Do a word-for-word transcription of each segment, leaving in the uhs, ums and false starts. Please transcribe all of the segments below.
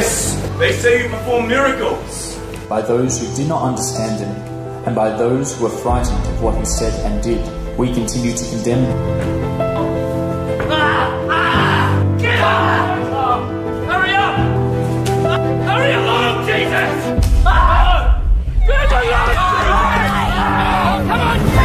Yes, they say you perform miracles. By those who did not understand him, and by those who were frightened of what he said and did, we continue to condemn him. Ah! Ah! Get up! Oh, hurry up! Uh, hurry along, Jesus! Ah! Get along! Oh, come on, Jesus!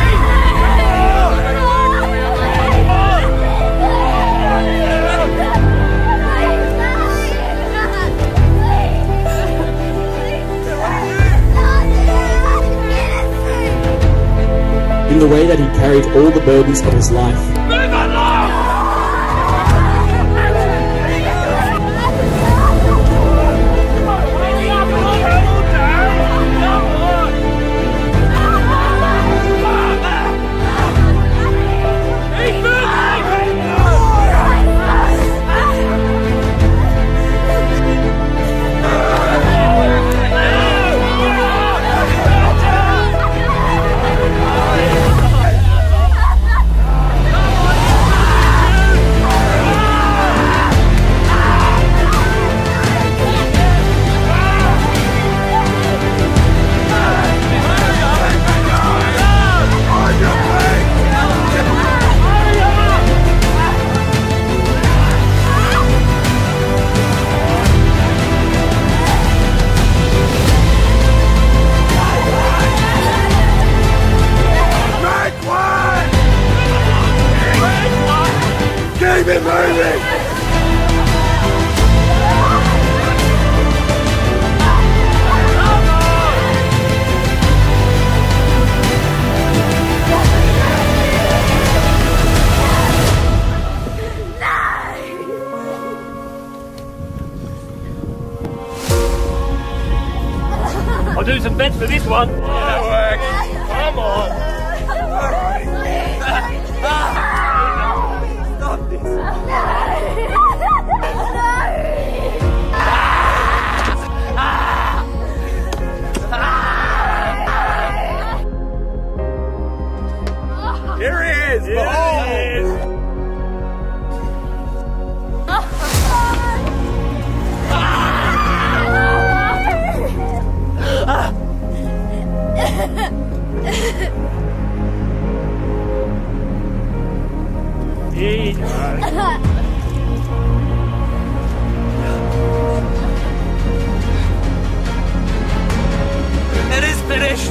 In the way that he carried all the burdens of his life. Move along! Keep it moving! I'll do some bets for this one. That works. Come on. Stop this. Here he is. Here he is. Here you go. It is finished.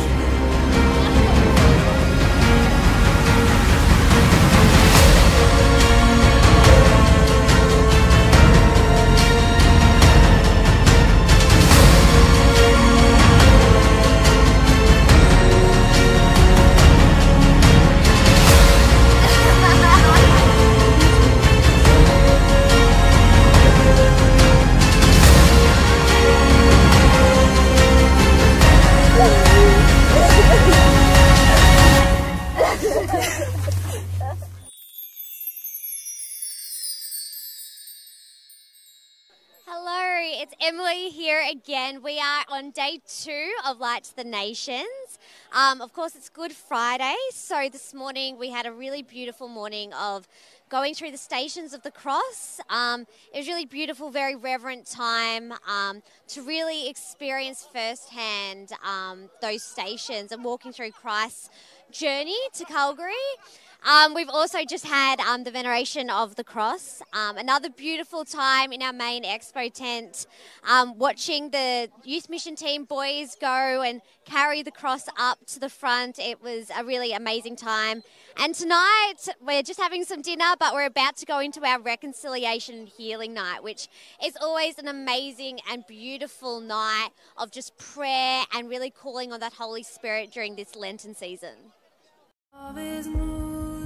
Hello, it's Emily here again. We are on day two of Light to the Nations. Um, of course, it's Good Friday, so this morning we had a really beautiful morning of going through the stations of the cross. Um, it was really beautiful, very reverent time um, to really experience firsthand um, those stations and walking through Christ's journey to Calgary. Um, we've also just had um, the veneration of the cross. Um, another beautiful time in our main expo tent, um, watching the youth mission team boys go and carry the cross up to the front. It was a really amazing time. And tonight we're just having some dinner, but we're about to go into our reconciliation and healing night, which is always an amazing and beautiful night of just prayer and really calling on that Holy Spirit during this Lenten season. Love is moving,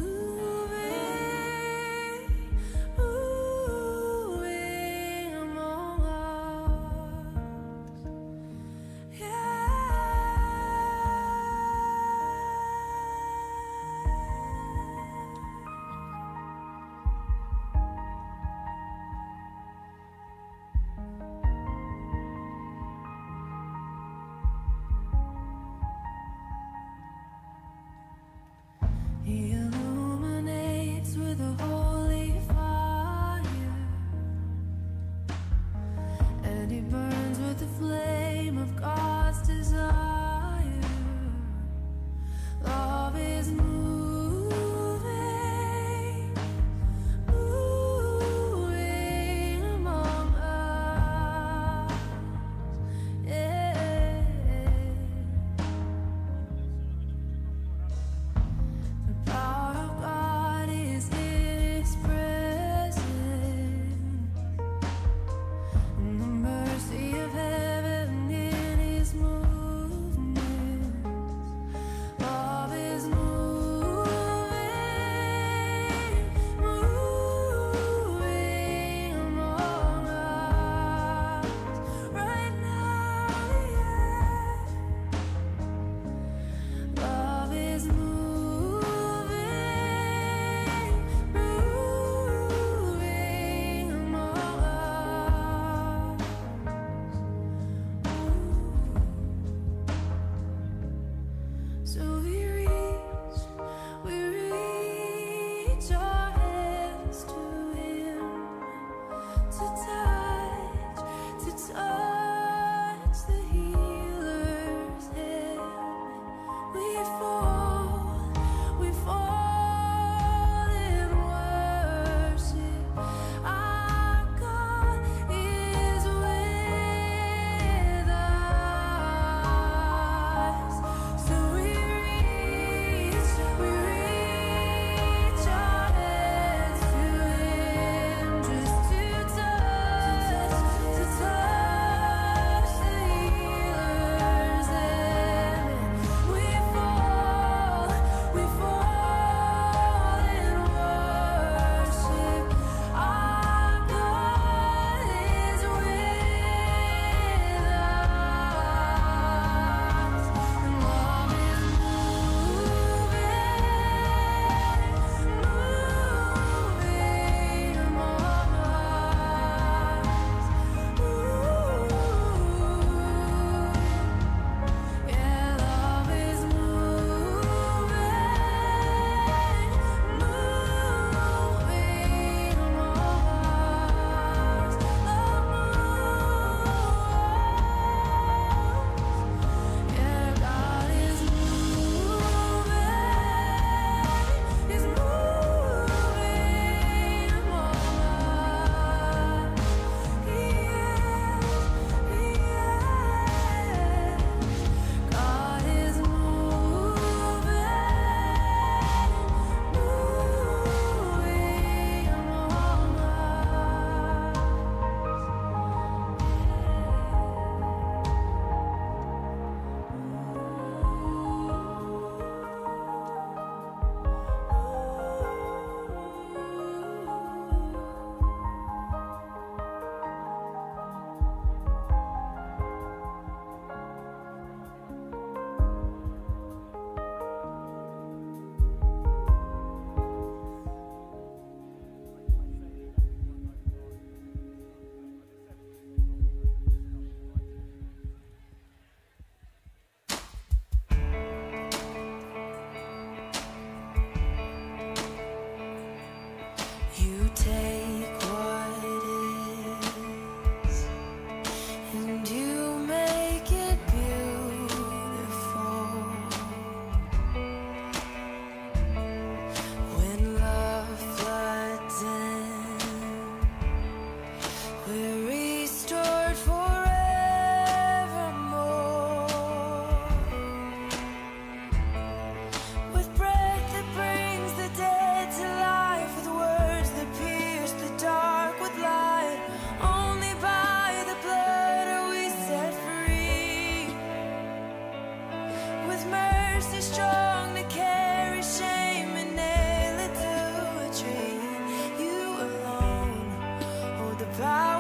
moving among us. Yeah. Yeah.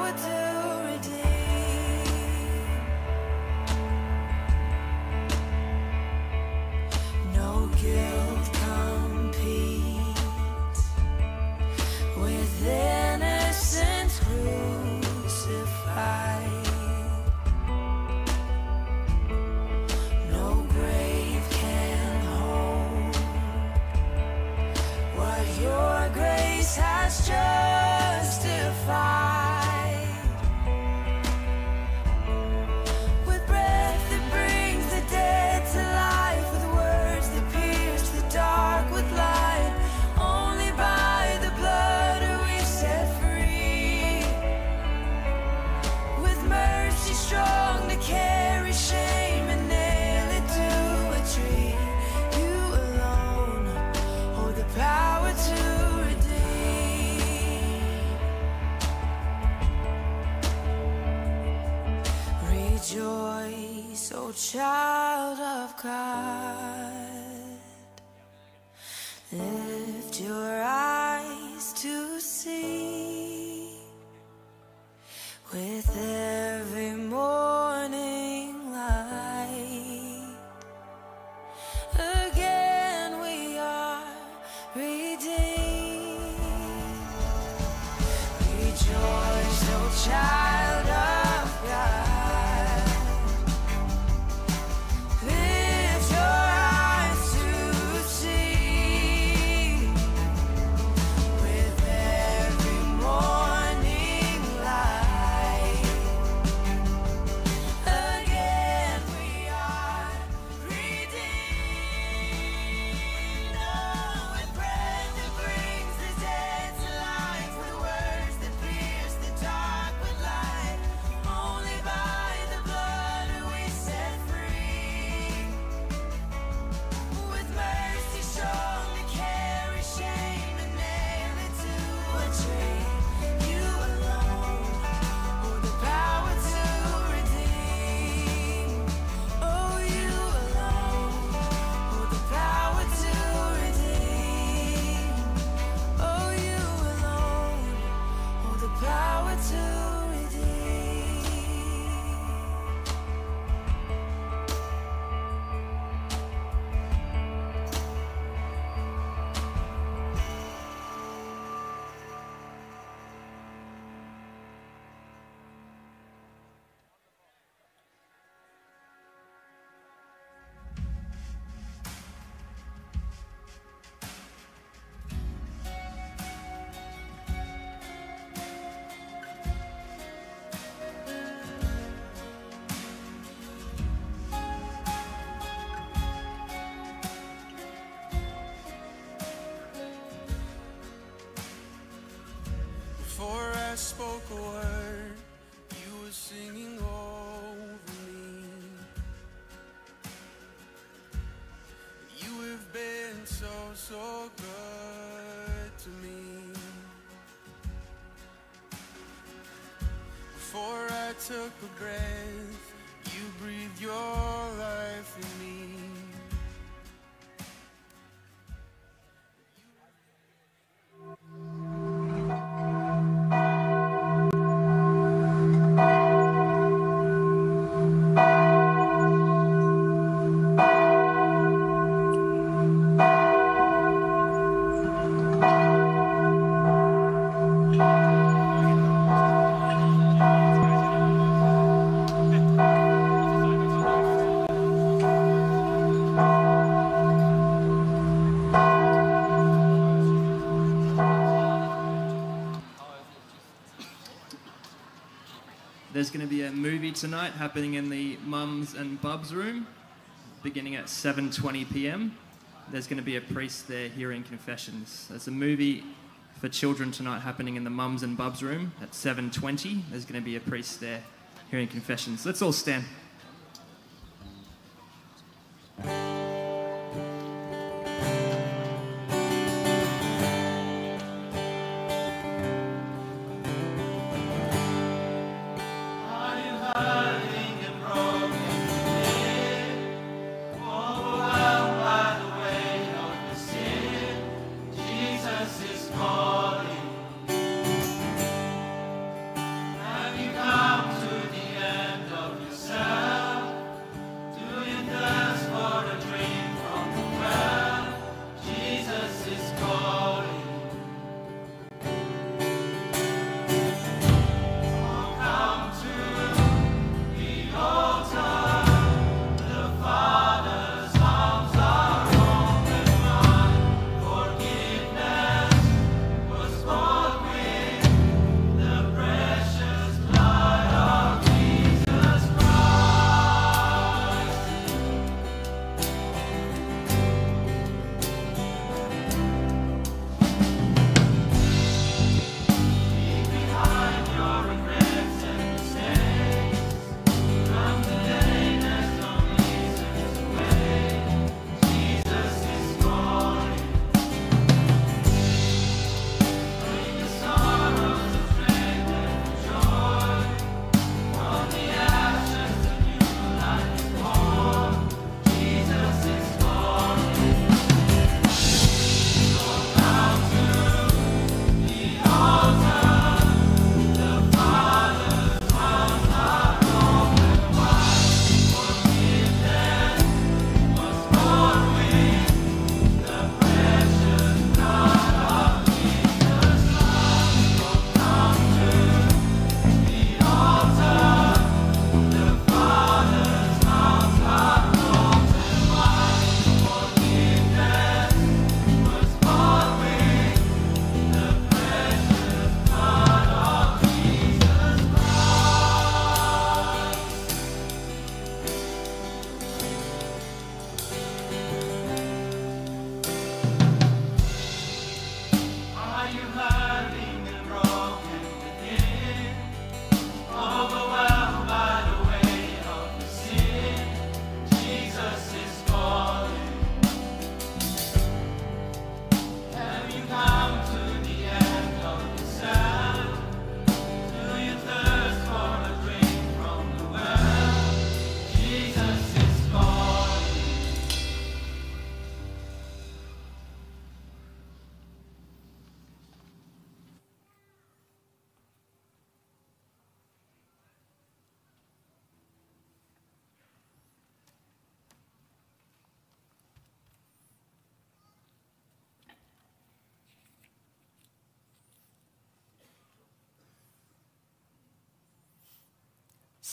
power to redeem. No guilt competes with innocence crucified. No grave can hold what your grace has justified. With breath that brings the dead to life, with words that pierce the dark with light, only by the blood are we set free. With mercy strong to carry shame and nail it to a tree, you alone hold the power to redeem. Rejoice, O child of God. Lift your eyes to see. With every morning light, again we are redeemed. Rejoice, O child of God. Lift your eyes to see. With every morning light, again we are redeemed. Oh, with breath that brings the dead to life, with words that pierce the dark with light, only by the blood are we set free. With mercy strong to carry shame and nail it to a tree, you alone hold the power to redeem. Oh, you alone hold the power to redeem. Oh, you alone hold the power to redeem. Before I spoke a word, you were singing over me. You have been so, so good to me. Before I took a breath, you breathed your life in me. There's going to be a movie tonight happening in the Mums and Bubs room, beginning at seven twenty p m. There's going to be a priest there hearing confessions. There's a movie for children tonight happening in the Mums and Bubs room at seven twenty. There's going to be a priest there hearing confessions. Let's all stand. Jesus is calling.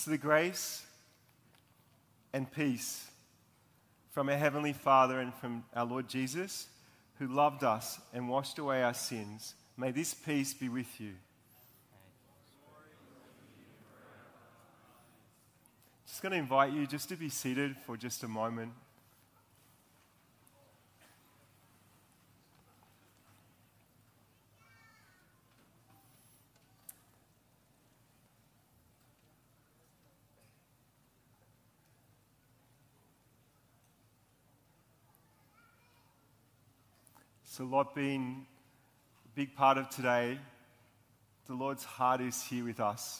So the grace and peace from our Heavenly Father and from our Lord Jesus, who loved us and washed away our sins, may this peace be with you. Just going to invite you just to be seated for just a moment. So, Lord, being a big part of today, the Lord's heart is here with us,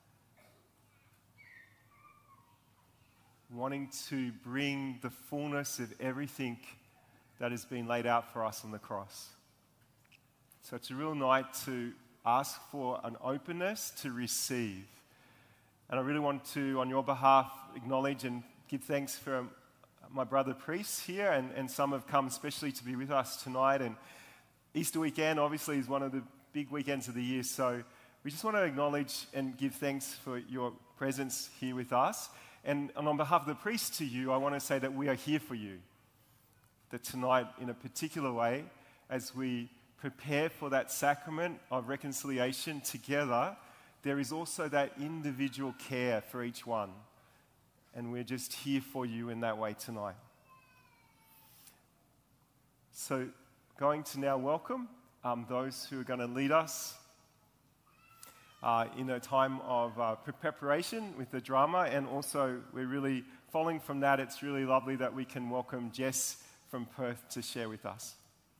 wanting to bring the fullness of everything that has been laid out for us on the cross. So it's a real night to ask for an openness to receive. And I really want to, on your behalf, acknowledge and give thanks for my brother priests here, and, and some have come especially to be with us tonight. And Easter weekend obviously is one of the big weekends of the year, so we just want to acknowledge and give thanks for your presence here with us. And, and on behalf of the priests to you, I want to say that we are here for you. That tonight, in a particular way, as we prepare for that sacrament of reconciliation together, there is also that individual care for each one. And we're just here for you in that way tonight. So, going to now welcome um, those who are going to lead us uh, in a time of uh, preparation with the drama. And also, we're really following from that. It's really lovely that we can welcome Jess from Perth to share with us.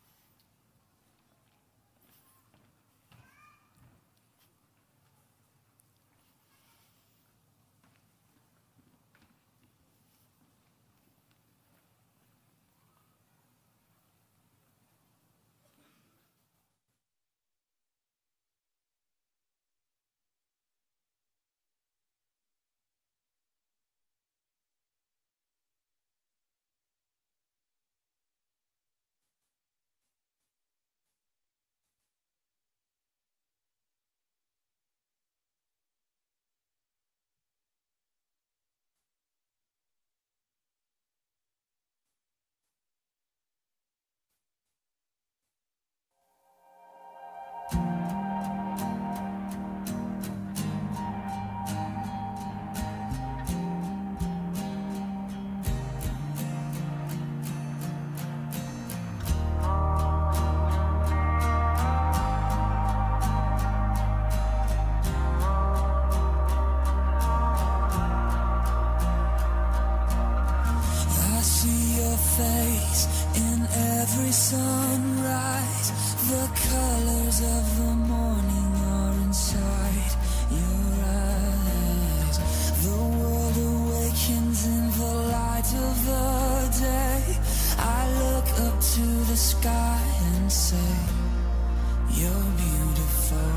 Sunrise, the colors of the morning are inside your eyes. The world awakens in the light of the day. I look up to the sky and say, you're beautiful.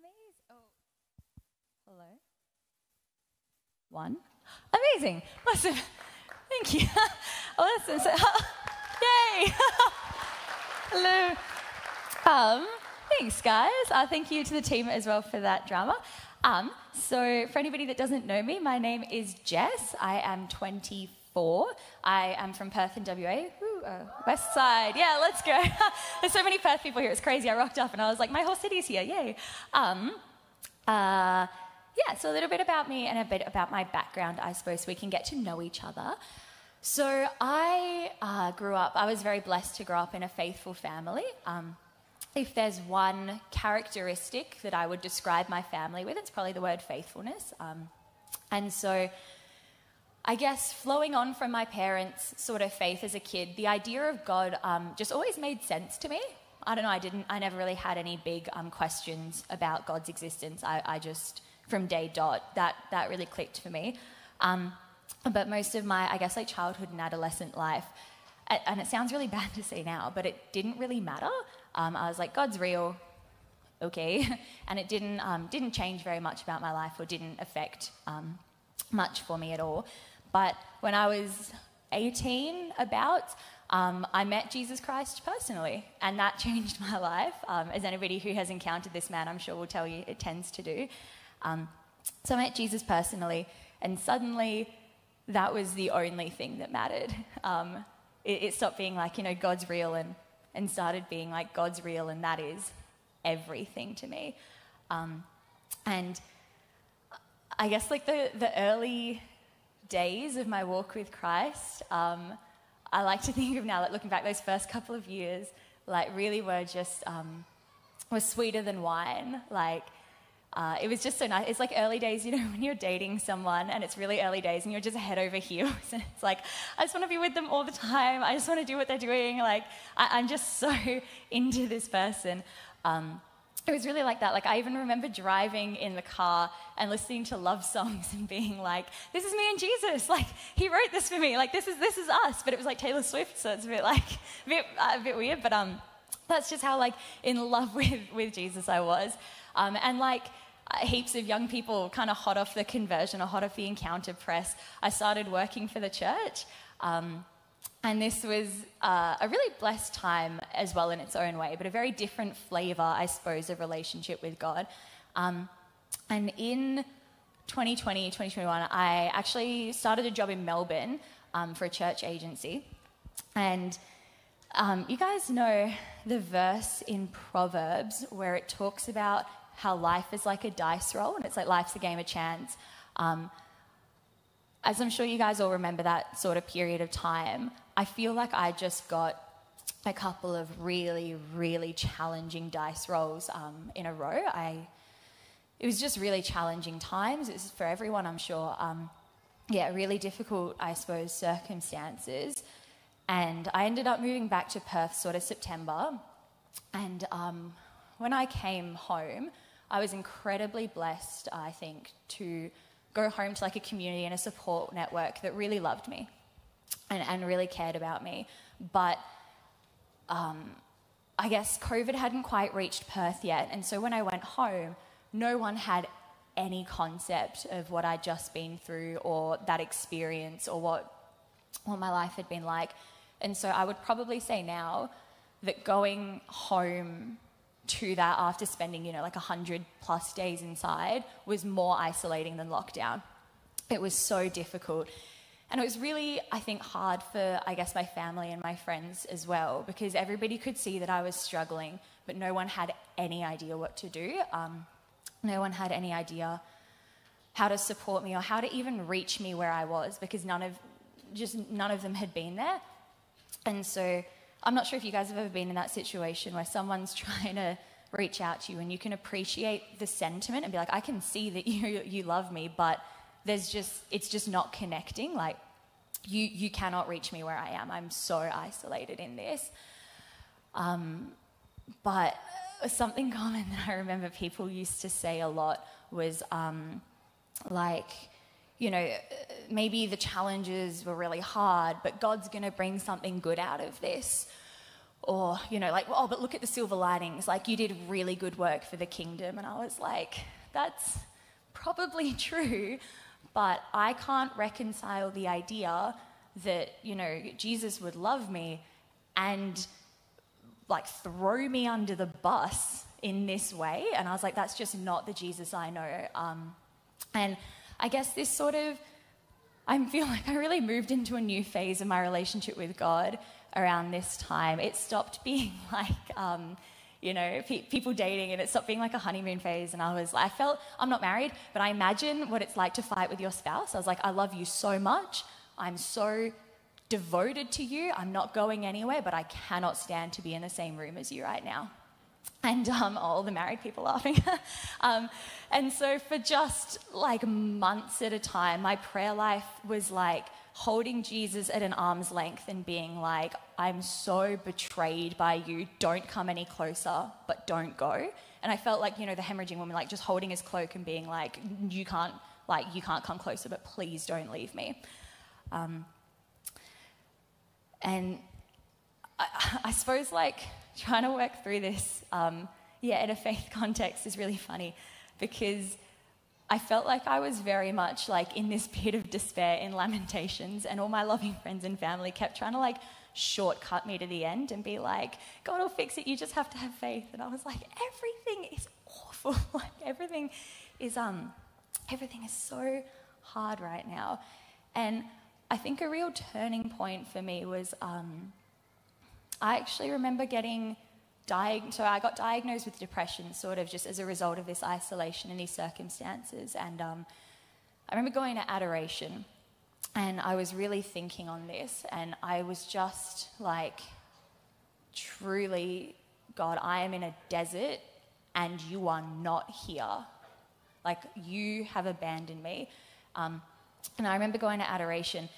Amazing. Oh. Hello? One. Amazing. Listen, thank you. Oh, listen, so, yay. Hello. Um, thanks, guys. Uh, thank you to the team as well for that drama. Um, so for anybody that doesn't know me, my name is Jess. I am twenty-four. I am from Perth in W A. Ooh, uh, West Side. Yeah, let's go. There's so many Perth people here. It's crazy. I rocked up and I was like, my whole city's here. Yay. Um, uh, yeah, so a little bit about me and a bit about my background, I suppose, so we can get to know each other. So I uh, grew up, I was very blessed to grow up in a faithful family. Um, if there's one characteristic that I would describe my family with, it's probably the word faithfulness. Um, and so I guess flowing on from my parents' sort of faith as a kid, the idea of God um, just always made sense to me. I don't know, I didn't, I never really had any big um, questions about God's existence. I, I just, from day dot, that, that really clicked for me. Um, but most of my, I guess, like childhood and adolescent life, and it sounds really bad to say now, but it didn't really matter. Um, I was like, God's real, okay. And it didn't, um, didn't change very much about my life or didn't affect um, much for me at all. But when I was eighteen about, um, I met Jesus Christ personally, and that changed my life. Um, as anybody who has encountered this man, I'm sure will tell you, it tends to do. Um, so I met Jesus personally, and suddenly that was the only thing that mattered. Um, it, it stopped being like, you know, God's real, and, and started being like, God's real, and that is everything to me. Um, and I guess like the, the early days of my walk with Christ, um, I like to think of now, like looking back, those first couple of years, like really were just, um, were sweeter than wine. Like, uh, it was just so nice. It's like early days, you know, when you're dating someone and it's really early days and you're just head over heels and it's like, I just want to be with them all the time. I just want to do what they're doing. Like, I, I'm just so into this person. Um, It was really like that. Like, I even remember driving in the car and listening to love songs and being like, this is me and Jesus. Like, he wrote this for me. Like, this is this is us. But it was like Taylor Swift, so it's a bit like, a bit, uh, a bit weird. But um, that's just how, like, in love with, with Jesus I was. Um, and, like, uh, heaps of young people kind of hot off the conversion or hot off the encounter press, I started working for the church. Um, And this was uh, a really blessed time as well in its own way, but a very different flavour, I suppose, of relationship with God. Um, and in twenty twenty, twenty twenty-one, I actually started a job in Melbourne um, for a church agency. And um, you guys know the verse in Proverbs where it talks about how life is like a dice roll, and it's like life's a game of chance. Um, as I'm sure you guys all remember that sort of period of time, I feel like I just got a couple of really, really challenging dice rolls um, in a row. I, it was just really challenging times. It was for everyone, I'm sure. Um, yeah, really difficult, I suppose, circumstances. And I ended up moving back to Perth sort of September. And um, when I came home, I was incredibly blessed, I think, to go home to like a community and a support network that really loved me. And, and really cared about me. But um, I guess COVID hadn't quite reached Perth yet. And so when I went home, no one had any concept of what I'd just been through or that experience or what, what my life had been like. And so I would probably say now that going home to that after spending, you know, like one hundred plus days inside was more isolating than lockdown. It was so difficult. And it was really, I think, hard for, I guess, my family and my friends as well, because everybody could see that I was struggling, but no one had any idea what to do. Um, no one had any idea how to support me or how to even reach me where I was, because none of, just none of them had been there. And so I'm not sure if you guys have ever been in that situation where someone's trying to reach out to you and you can appreciate the sentiment and be like, I can see that you you love me, but there's just, it's just not connecting. Like, you you cannot reach me where I am. I'm so isolated in this. Um, but something common that I remember people used to say a lot was um, like, you know, maybe the challenges were really hard, but God's going to bring something good out of this. or, you know, like, oh, but look at the silver linings. Like, you did really good work for the kingdom. And I was like, that's probably true, but I can't reconcile the idea that, you know, Jesus would love me and like throw me under the bus in this way. And I was like, that's just not the Jesus I know. Um, and I guess this sort of, I feel like I really moved into a new phase of my relationship with God around this time. It stopped being like, um, you know, pe- people dating, and it stopped being like a honeymoon phase. And I was, I felt, I'm not married, but I imagine what it's like to fight with your spouse. I was like, I love you so much. I'm so devoted to you. I'm not going anywhere, but I cannot stand to be in the same room as you right now. And um, all the married people laughing. um, and so for just like months at a time, my prayer life was like holding Jesus at an arm's length and being like, I'm so betrayed by you. Don't come any closer, but don't go. And I felt like, you know, the hemorrhaging woman, like just holding his cloak and being like, you can't, like, you can't come closer, but please don't leave me. Um, and I, I suppose like trying to work through this, um, yeah, in a faith context is really funny because I felt like I was very much like in this pit of despair in Lamentations, and all my loving friends and family kept trying to like shortcut me to the end and be like, God will fix it, you just have to have faith. And I was like, everything is awful. Like everything is, um, everything is so hard right now. And I think a real turning point for me was, um, I actually remember getting diagnosed, so I got diagnosed with depression sort of just as a result of this isolation and these circumstances. And um, I remember going to adoration and I was really thinking on this, and I was just like, truly, God, I am in a desert and you are not here. Like, you have abandoned me. Um, and I remember going to adoration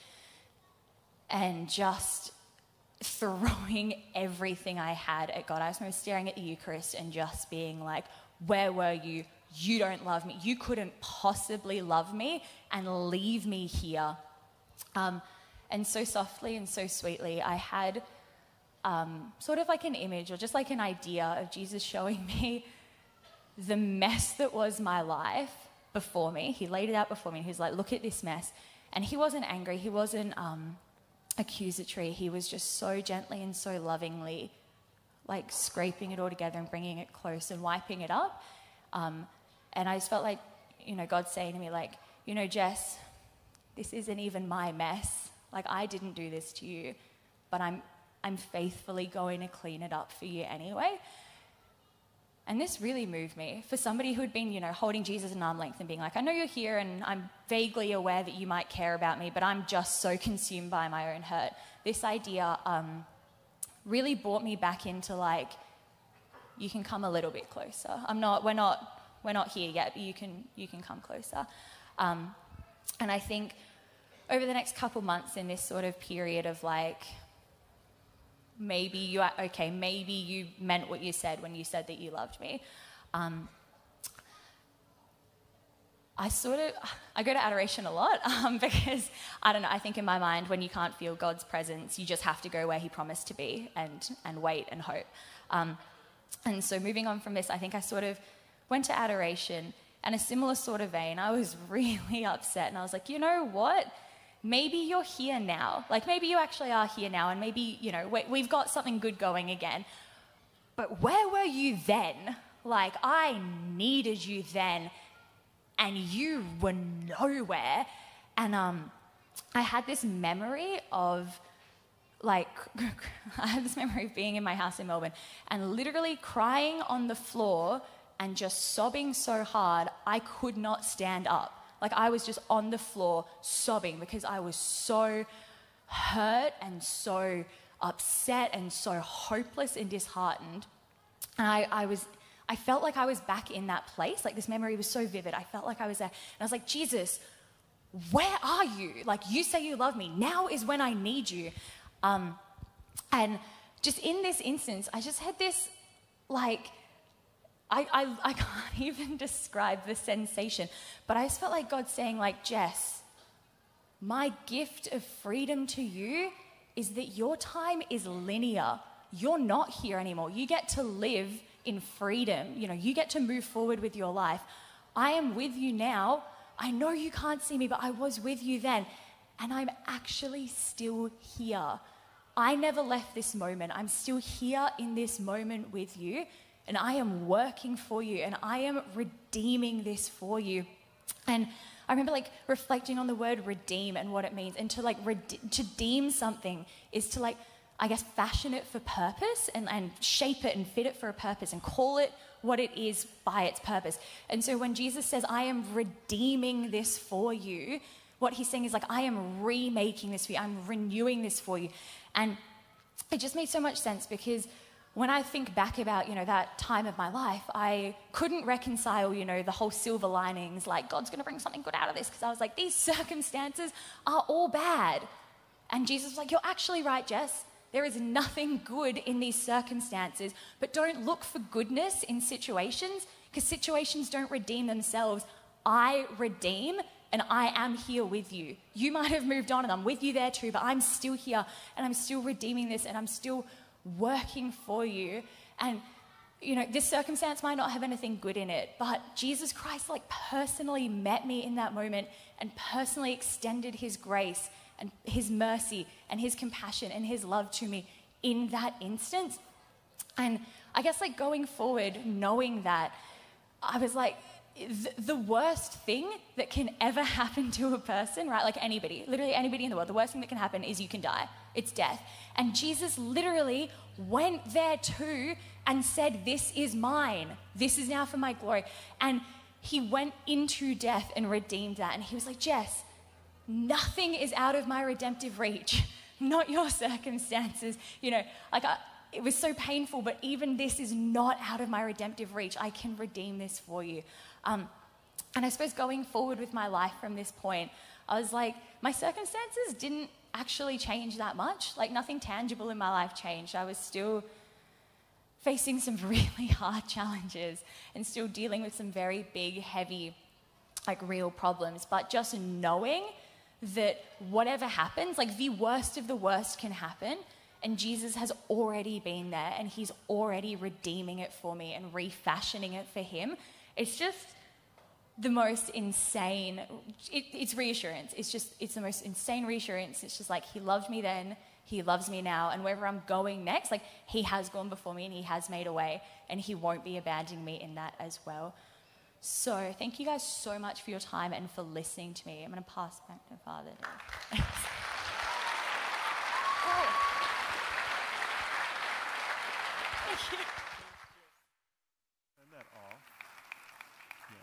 and just throwing everything I had at God. I was staring at the Eucharist and just being like, where were you? You don't love me. You couldn't possibly love me and leave me here. Um, and so softly and so sweetly, I had um, sort of like an image or just like an idea of Jesus showing me the mess that was my life before me. He laid it out before me. He was like, look at this mess. And he wasn't angry. He wasn't um, accusatory. He was just so gently and so lovingly like scraping it all together and bringing it close and wiping it up. Um, and I just felt like, you know, God saying to me like, you know, Jess, this isn't even my mess. Like, I didn't do this to you, but I'm, I'm faithfully going to clean it up for you anyway. And this really moved me. For somebody who had been, you know, holding Jesus at an arm length and being like, I know you're here and I'm vaguely aware that you might care about me, but I'm just so consumed by my own hurt. This idea um, really brought me back into like, you can come a little bit closer. I'm not, we're not, we're not here yet, but you can, you can come closer. Um, and I think over the next couple months in this sort of period of like, maybe you are, okay, maybe you meant what you said when you said that you loved me. Um, I sort of, I go to adoration a lot um, because, I don't know, I think in my mind when you can't feel God's presence, you just have to go where he promised to be and, and wait and hope. Um, and so moving on from this, I think I sort of went to adoration, and a similar sort of vein, I was really upset and I was like, you know what? Maybe you're here now. Like, maybe you actually are here now, and maybe, you know, we, we've got something good going again. But where were you then? Like, I needed you then, and you were nowhere. And um, I had this memory of, like, I had this memory of being in my house in Melbourne and literally crying on the floor and just sobbing so hard I could not stand up. Like, I was just on the floor sobbing because I was so hurt and so upset and so hopeless and disheartened. And I, I was, I felt like I was back in that place. Like, this memory was so vivid. I felt like I was there. And I was like, Jesus, where are you? Like, you say you love me. Now is when I need you. Um, and just in this instance, I just had this, like, I, I, I can't even describe the sensation, but I just felt like God saying, like, Jess, my gift of freedom to you is that your time is linear. you're not here anymore. You get to live in freedom. You know, you get to move forward with your life. I am with you now. I know you can't see me, but I was with you then. And I'm actually still here. I never left this moment. I'm still here in this moment with you. And I am working for you. And I am redeeming this for you. And I remember like reflecting on the word redeem and what it means. And to like rede- to deem something is to like, I guess, fashion it for purpose and, and shape it and fit it for a purpose and call it what it is by its purpose. And so when Jesus says, I am redeeming this for you, what he's saying is like, I am remaking this for you. I'm renewing this for you. And it just made so much sense because when I think back about, you know, that time of my life, I couldn't reconcile, you know, the whole silver linings, like God's going to bring something good out of this. Because I was like, these circumstances are all bad. And Jesus was like, you're actually right, Jess. There is nothing good in these circumstances, but don't look for goodness in situations because situations don't redeem themselves. I redeem and I am here with you. You might have moved on and I'm with you there too, but I'm still here and I'm still redeeming this and I'm still working for you. And, you know, this circumstance might not have anything good in it, but Jesus Christ like personally met me in that moment and personally extended his grace and his mercy and his compassion and his love to me in that instance. And I guess like going forward, knowing that, I was like, th- the worst thing that can ever happen to a person, right? Like anybody, literally anybody in the world, the worst thing that can happen is you can die. It's death. And Jesus literally went there too and said, this is mine. This is now for my glory. And he went into death and redeemed that. And he was like, Jess, nothing is out of my redemptive reach, not your circumstances. You know, like I, it was so painful, but even this is not out of my redemptive reach. I can redeem this for you. Um, and I suppose going forward with my life from this point, I was like, my circumstances didn't actually change that much. Like nothing tangible in my life changed. I was still facing some really hard challenges and still dealing with some very big, heavy, like real problems. But just knowing that whatever happens, like the worst of the worst can happen, and Jesus has already been there and he's already redeeming it for me and refashioning it for him. It's just the most insane, it, it's reassurance. It's just, it's the most insane reassurance. It's just like he loved me then, he loves me now, and wherever I'm going next, like he has gone before me and he has made a way and he won't be abandoning me in that as well. So thank you guys so much for your time and for listening to me. I'm going to pass back to Father. Thanks. Thank you. Turn that off. Yeah.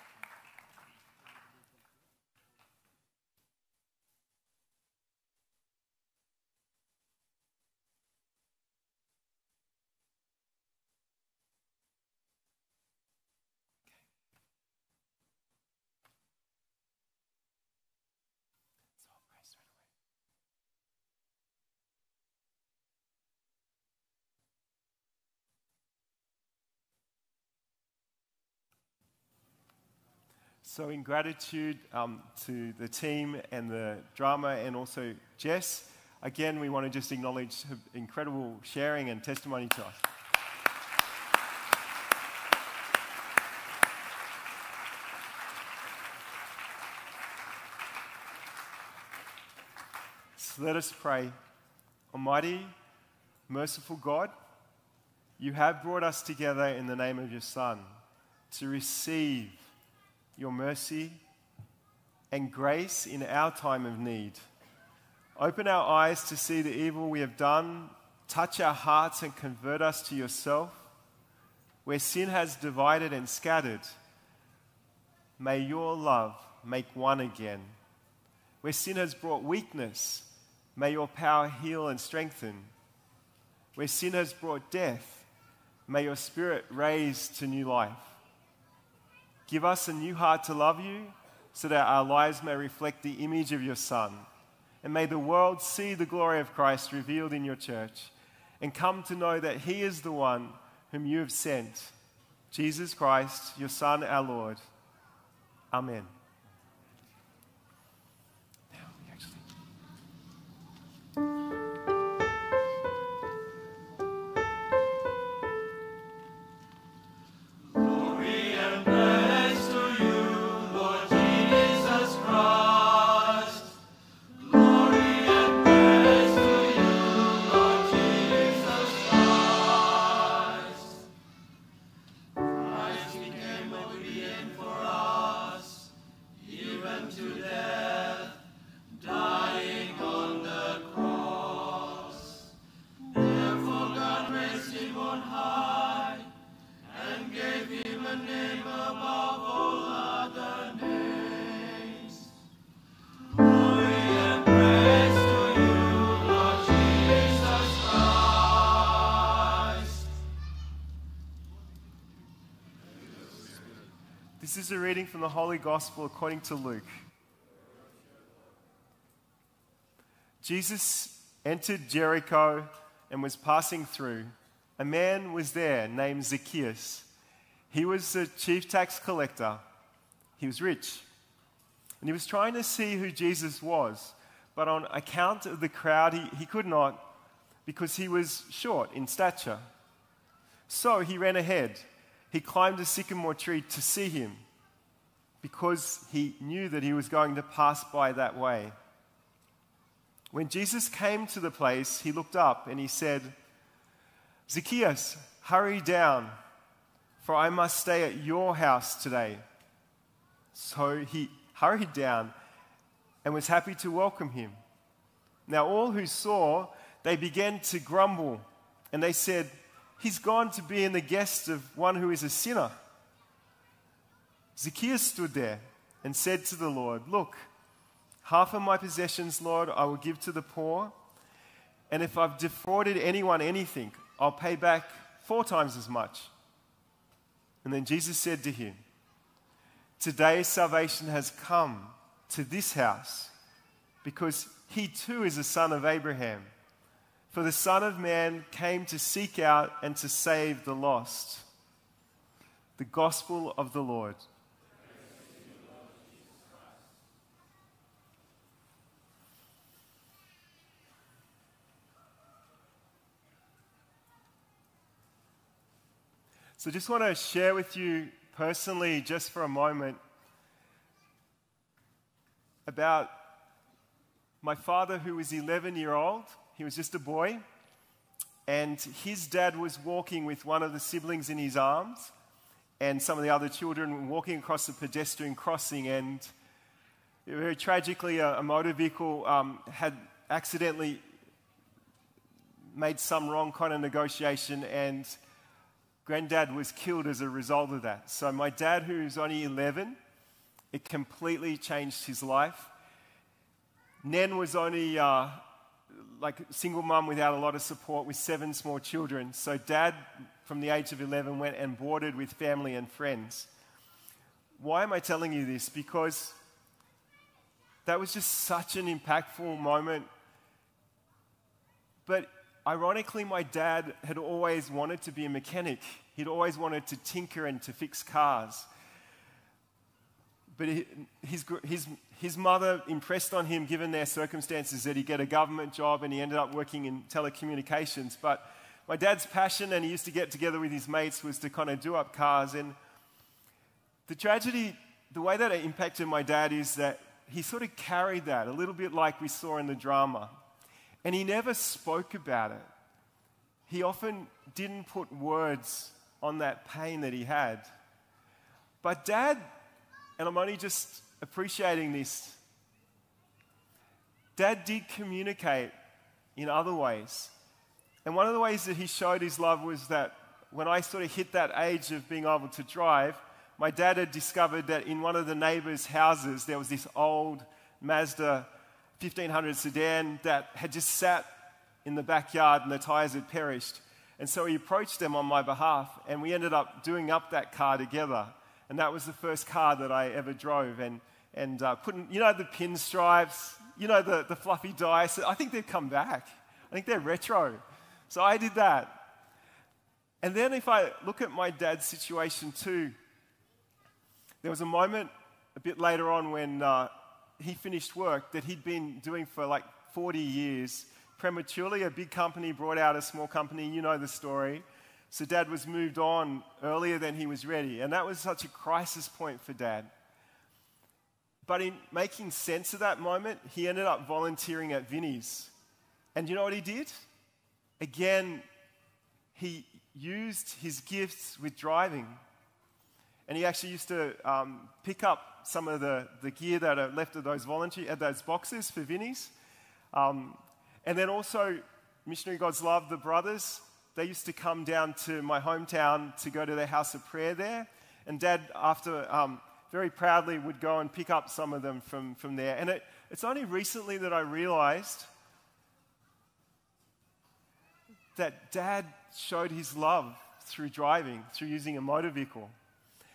So in gratitude um, to the team and the drama and also Jess, again, we want to just acknowledge her incredible sharing and testimony to us. So let us pray. Almighty, merciful God, you have brought us together in the name of your Son to receive your mercy and grace in our time of need. Open our eyes to see the evil we have done, touch our hearts and convert us to yourself. Where sin has divided and scattered, may your love make one again. Where sin has brought weakness, may your power heal and strengthen. Where sin has brought death, may your spirit raise to new life. Give us a new heart to love you so that our lives may reflect the image of your Son. And may the world see the glory of Christ revealed in your church and come to know that he is the one whom you have sent, Jesus Christ, your Son, our Lord. Amen. Now we actually... This is a reading from the Holy Gospel according to Luke. Jesus entered Jericho and was passing through. A man was there named Zacchaeus. He was the chief tax collector. He was rich. And he was trying to see who Jesus was, but on account of the crowd, he, he could not because he was short in stature. So he ran ahead. He climbed a sycamore tree to see him because he knew that he was going to pass by that way. When Jesus came to the place, he looked up and he said, "Zacchaeus, hurry down, for I must stay at your house today." So he hurried down and was happy to welcome him. Now all who saw, they began to grumble, and they said, "He's gone to be in the guest of one who is a sinner." Zacchaeus stood there and said to the Lord, "Look, half of my possessions, Lord, I will give to the poor, and if I've defrauded anyone anything, I'll pay back four times as much." And then Jesus said to him, "Today salvation has come to this house, because he too is a son of Abraham. For the Son of Man came to seek out and to save the lost." The Gospel of the Lord. So just want to share with you personally, just for a moment, about my father, who was eleven year old. He was just a boy, and his dad was walking with one of the siblings in his arms, and some of the other children were walking across the pedestrian crossing, and very tragically a, a motor vehicle um, had accidentally made some wrong kind of negotiation, and Granddad was killed as a result of that. So my dad, who's only eleven, it completely changed his life. Nen was only uh, like a single mum without a lot of support with seven small children. So Dad, from the age of eleven, went and boarded with family and friends. Why am I telling you this? Because that was just such an impactful moment. But ironically, my dad had always wanted to be a mechanic. He'd always wanted to tinker and to fix cars. But his, his, his mother impressed on him, given their circumstances, that he get a government job, and he ended up working in telecommunications. But my dad's passion, and he used to get together with his mates, was to kind of do up cars. And the tragedy, the way that it impacted my dad is that he sort of carried that, a little bit like we saw in the drama. And he never spoke about it. He often didn't put words on that pain that he had. But Dad, and I'm only just appreciating this, Dad did communicate in other ways. And one of the ways that he showed his love was that when I sort of hit that age of being able to drive, my dad had discovered that in one of the neighbors' houses there was this old Mazda fifteen hundred sedan that had just sat in the backyard and the tires had perished. And so he approached them on my behalf, and we ended up doing up that car together. And that was the first car that I ever drove. And, and uh, putting, you know, the pinstripes, you know, the, the fluffy dice. I think they've come back. I think they're retro. So I did that. And then if I look at my dad's situation too, there was a moment a bit later on when uh, he finished work that he'd been doing for like forty years. Prematurely, a big company brought out a small company. You know the story. So Dad was moved on earlier than he was ready. And that was such a crisis point for Dad. But in making sense of that moment, he ended up volunteering at Vinnie's. And you know what he did? Again, he used his gifts with driving. And he actually used to um, pick up some of the, the gear that are left of those volunteer, uh, those boxes for Vinnie's. Um, and then also, Missionary God's Love, the brothers, they used to come down to my hometown to go to their house of prayer there. And Dad, after um, very proudly, would go and pick up some of them from, from there. And it, it's only recently that I realized that Dad showed his love through driving, through using a motor vehicle.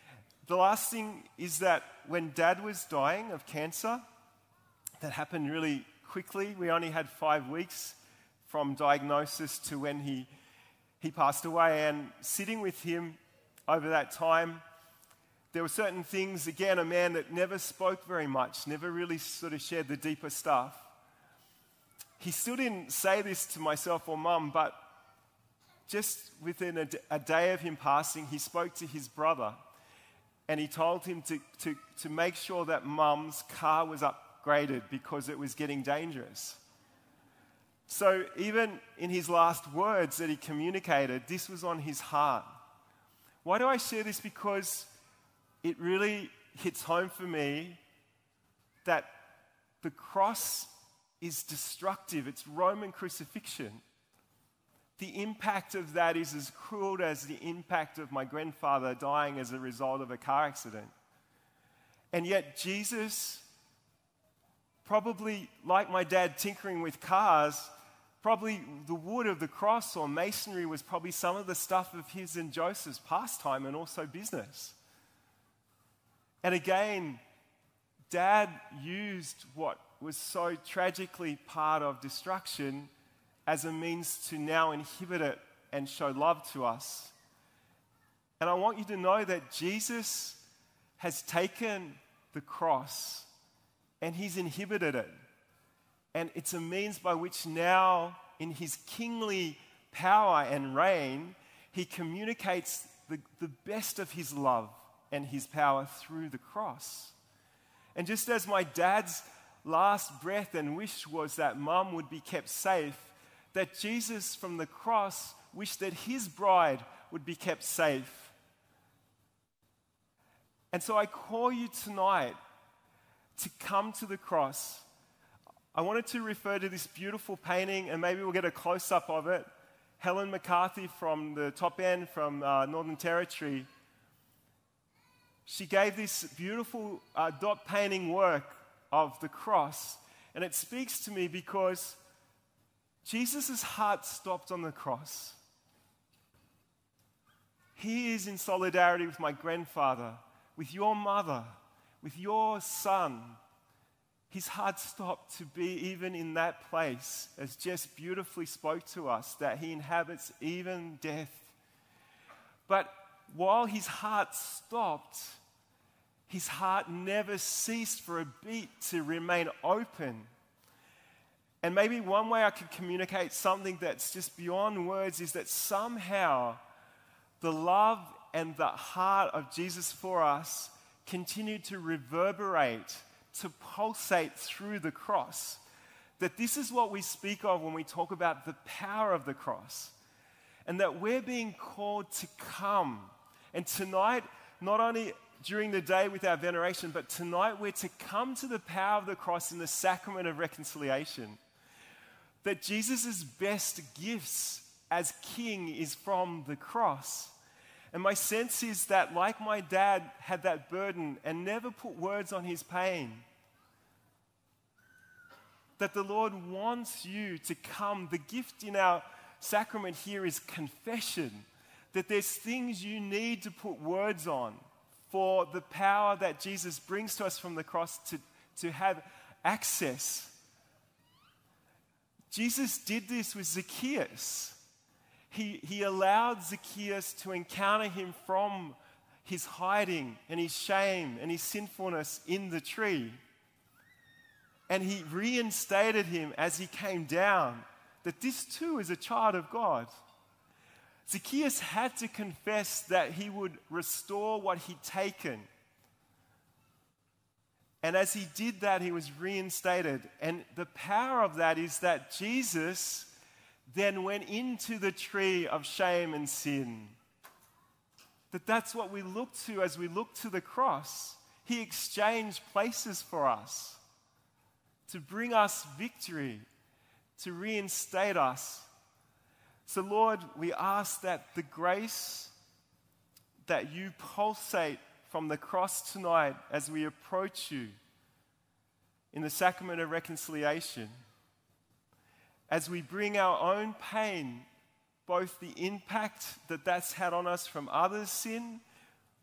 the last thing is that when Dad was dying of cancer, that happened really quickly. We only had five weeks from diagnosis to when he, he passed away. And sitting with him over that time, there were certain things, again, a man that never spoke very much, never really sort of shared the deeper stuff. He still didn't say this to myself or Mum, but just within a, a day of him passing, he spoke to his brother and he told him to, to, to make sure that Mum's car was upgraded because it was getting dangerous. So even in his last words that he communicated, this was on his heart. Why do I share this? Because it really hits home for me that the cross is destructive. It's Roman crucifixion. The impact of that is as cruel as the impact of my grandfather dying as a result of a car accident. And yet Jesus, probably like my dad tinkering with cars, probably the wood of the cross or masonry was probably some of the stuff of his and Joseph's pastime and also business. And again, Dad used what was so tragically part of destruction as a means to now inhibit it and show love to us. And I want you to know that Jesus has taken the cross and he's inhibited it. And it's a means by which now, in his kingly power and reign, he communicates the, the best of his love and his power through the cross. And just as my dad's last breath and wish was that Mum would be kept safe, that Jesus from the cross wished that his bride would be kept safe. And so I call you tonight to come to the cross. I wanted to refer to this beautiful painting, and maybe we'll get a close-up of it. Helen McCarthy from the Top End, from uh, Northern Territory, she gave this beautiful uh, dot painting work of the cross, and it speaks to me because Jesus' heart stopped on the cross. He is in solidarity with my grandfather, with your mother, with your son. His heart stopped to be even in that place, as Jess beautifully spoke to us, that he inhabits even death. But while his heart stopped, his heart never ceased for a beat to remain open. And maybe one way I could communicate something that's just beyond words is that somehow the love and the heart of Jesus for us continued to reverberate, to pulsate through the cross. That this is what we speak of when we talk about the power of the cross. And that we're being called to come. And tonight, not only during the day with our veneration, but tonight we're to come to the power of the cross in the sacrament of reconciliation. That Jesus' best gifts as King is from the cross. And my sense is that, like my dad had that burden and never put words on his pain, that the Lord wants you to come. The gift in our sacrament here is confession. That there's things you need to put words on for the power that Jesus brings to us from the cross to, to have access. Jesus did this with Zacchaeus. He, he allowed Zacchaeus to encounter him from his hiding and his shame and his sinfulness in the tree. And he reinstated him as he came down, that this too is a child of God. Zacchaeus had to confess that he would restore what he'd taken. And as he did that, he was reinstated. And the power of that is that Jesus then went into the tree of shame and sin. That that's what we look to as we look to the cross. He exchanged places for us to bring us victory, to reinstate us. So Lord, we ask that the grace that you pulsate from the cross tonight as we approach you in the sacrament of reconciliation, as we bring our own pain, both the impact that that's had on us from others' sin,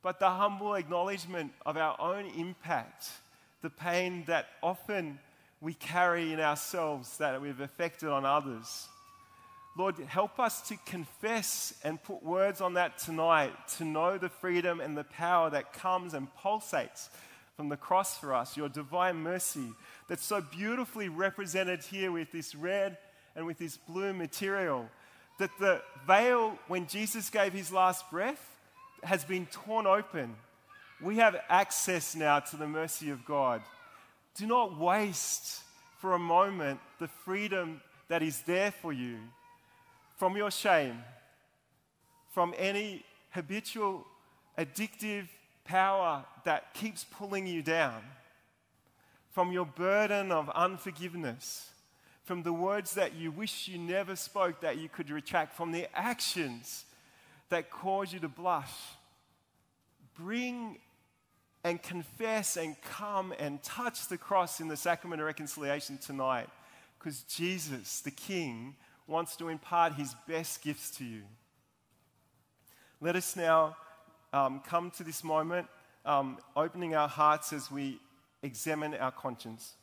but the humble acknowledgement of our own impact, the pain that often we carry in ourselves that we've affected on others. Lord, help us to confess and put words on that tonight, to know the freedom and the power that comes and pulsates from the cross for us, your divine mercy that's so beautifully represented here with this red and with this blue material, that the veil, when Jesus gave his last breath, has been torn open. We have access now to the mercy of God. Do not waste for a moment the freedom that is there for you from your shame, from any habitual, addictive power that keeps pulling you down, from your burden of unforgiveness, from the words that you wish you never spoke that you could retract, from the actions that cause you to blush. Bring and confess and come and touch the cross in the sacrament of reconciliation tonight, because Jesus, the King, wants to impart his best gifts to you. Let us now um, come to this moment, um, opening our hearts as we examine our conscience.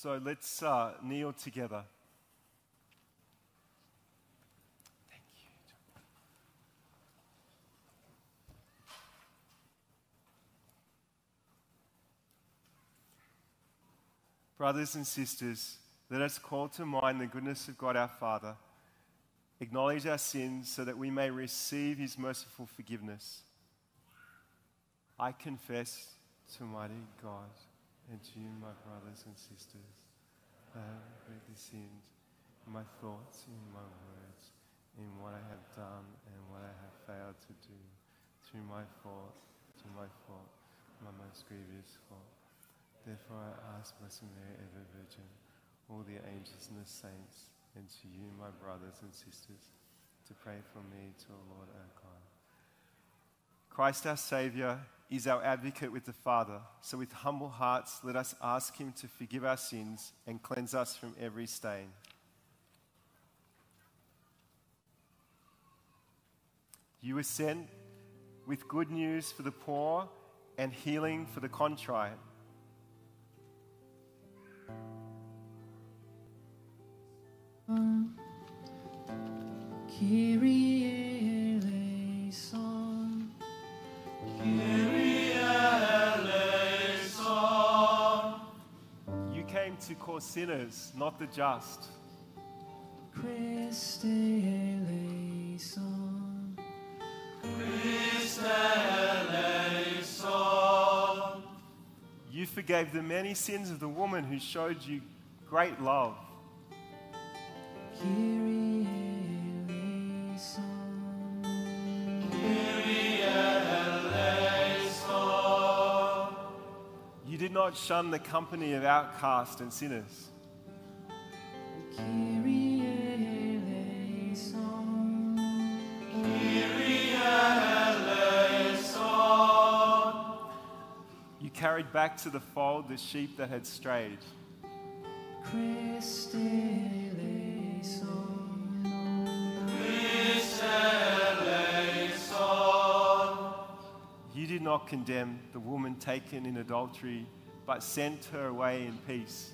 So let's uh, kneel together. Thank you. Brothers and sisters, let us call to mind the goodness of God our Father, acknowledge our sins so that we may receive his merciful forgiveness. I confess to mighty God and to you, my brothers and sisters, I have greatly sinned in my thoughts, in my words, in what I have done and what I have failed to do, through my fault, through my fault, my most grievous fault. Therefore I ask Blessed Mary, ever Virgin, all the angels and the saints, and to you, my brothers and sisters, to pray for me to the Lord our God. Christ our Saviour is our advocate with the Father, so with humble hearts let us ask him to forgive our sins and cleanse us from every stain. You were sent with good news for the poor and healing for the contrite. Kyrie eleison. Kyrie eleison. You came to call sinners, not the just. Christe eleison. Christe eleison. You forgave the many sins of the woman who showed you great love. Kyrie eleison. Kyrie eleison. You did not shun the company of outcasts and sinners. Kyrie eleison. Kyrie eleison. You carried back to the fold the sheep that had strayed. Christe eleison. Christe eleison. You did not condemn the woman taken in adultery, but sent her away in peace.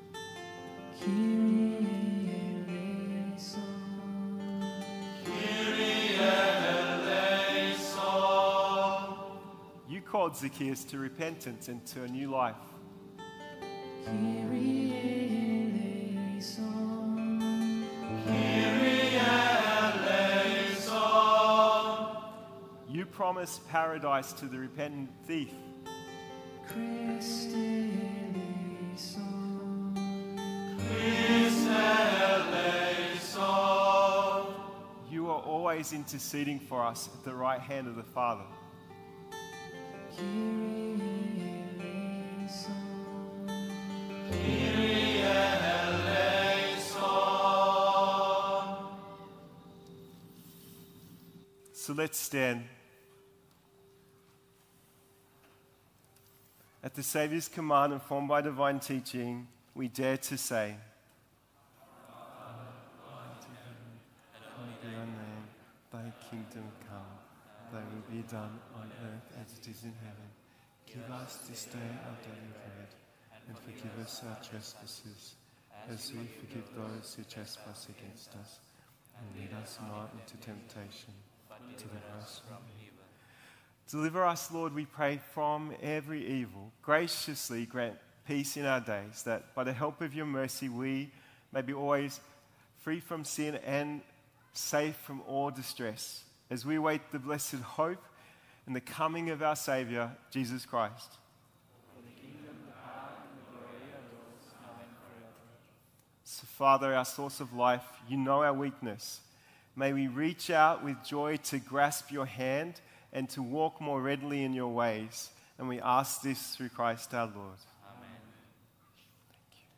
Kyrie eleison. Kyrie eleison. You called Zacchaeus to repentance and to a new life. Kyrie eleison. Kyrie eleison. You promised paradise to the repentant thief. Christe eleison. Christe eleison. You are always interceding for us at the right hand of the Father. Kyrie eleison. Kyrie eleison. So let's stand. At the Saviour's command, informed by divine teaching, we dare to say, Hallowed be thy name, thy kingdom come, thy will be done on earth as it is in heaven. Give us this day our daily bread, and forgive us our trespasses, as we forgive those who trespass against us. And lead us not into temptation, but deliver us from evil. Deliver us, Lord, we pray, from every evil. Graciously grant peace in our days, that by the help of your mercy we may be always free from sin and safe from all distress, as we await the blessed hope and the coming of our Saviour, Jesus Christ. So, Father, our source of life, you know our weakness. May we reach out with joy to grasp your hand and to walk more readily in your ways. And we ask this through Christ our Lord. Amen. Thank you.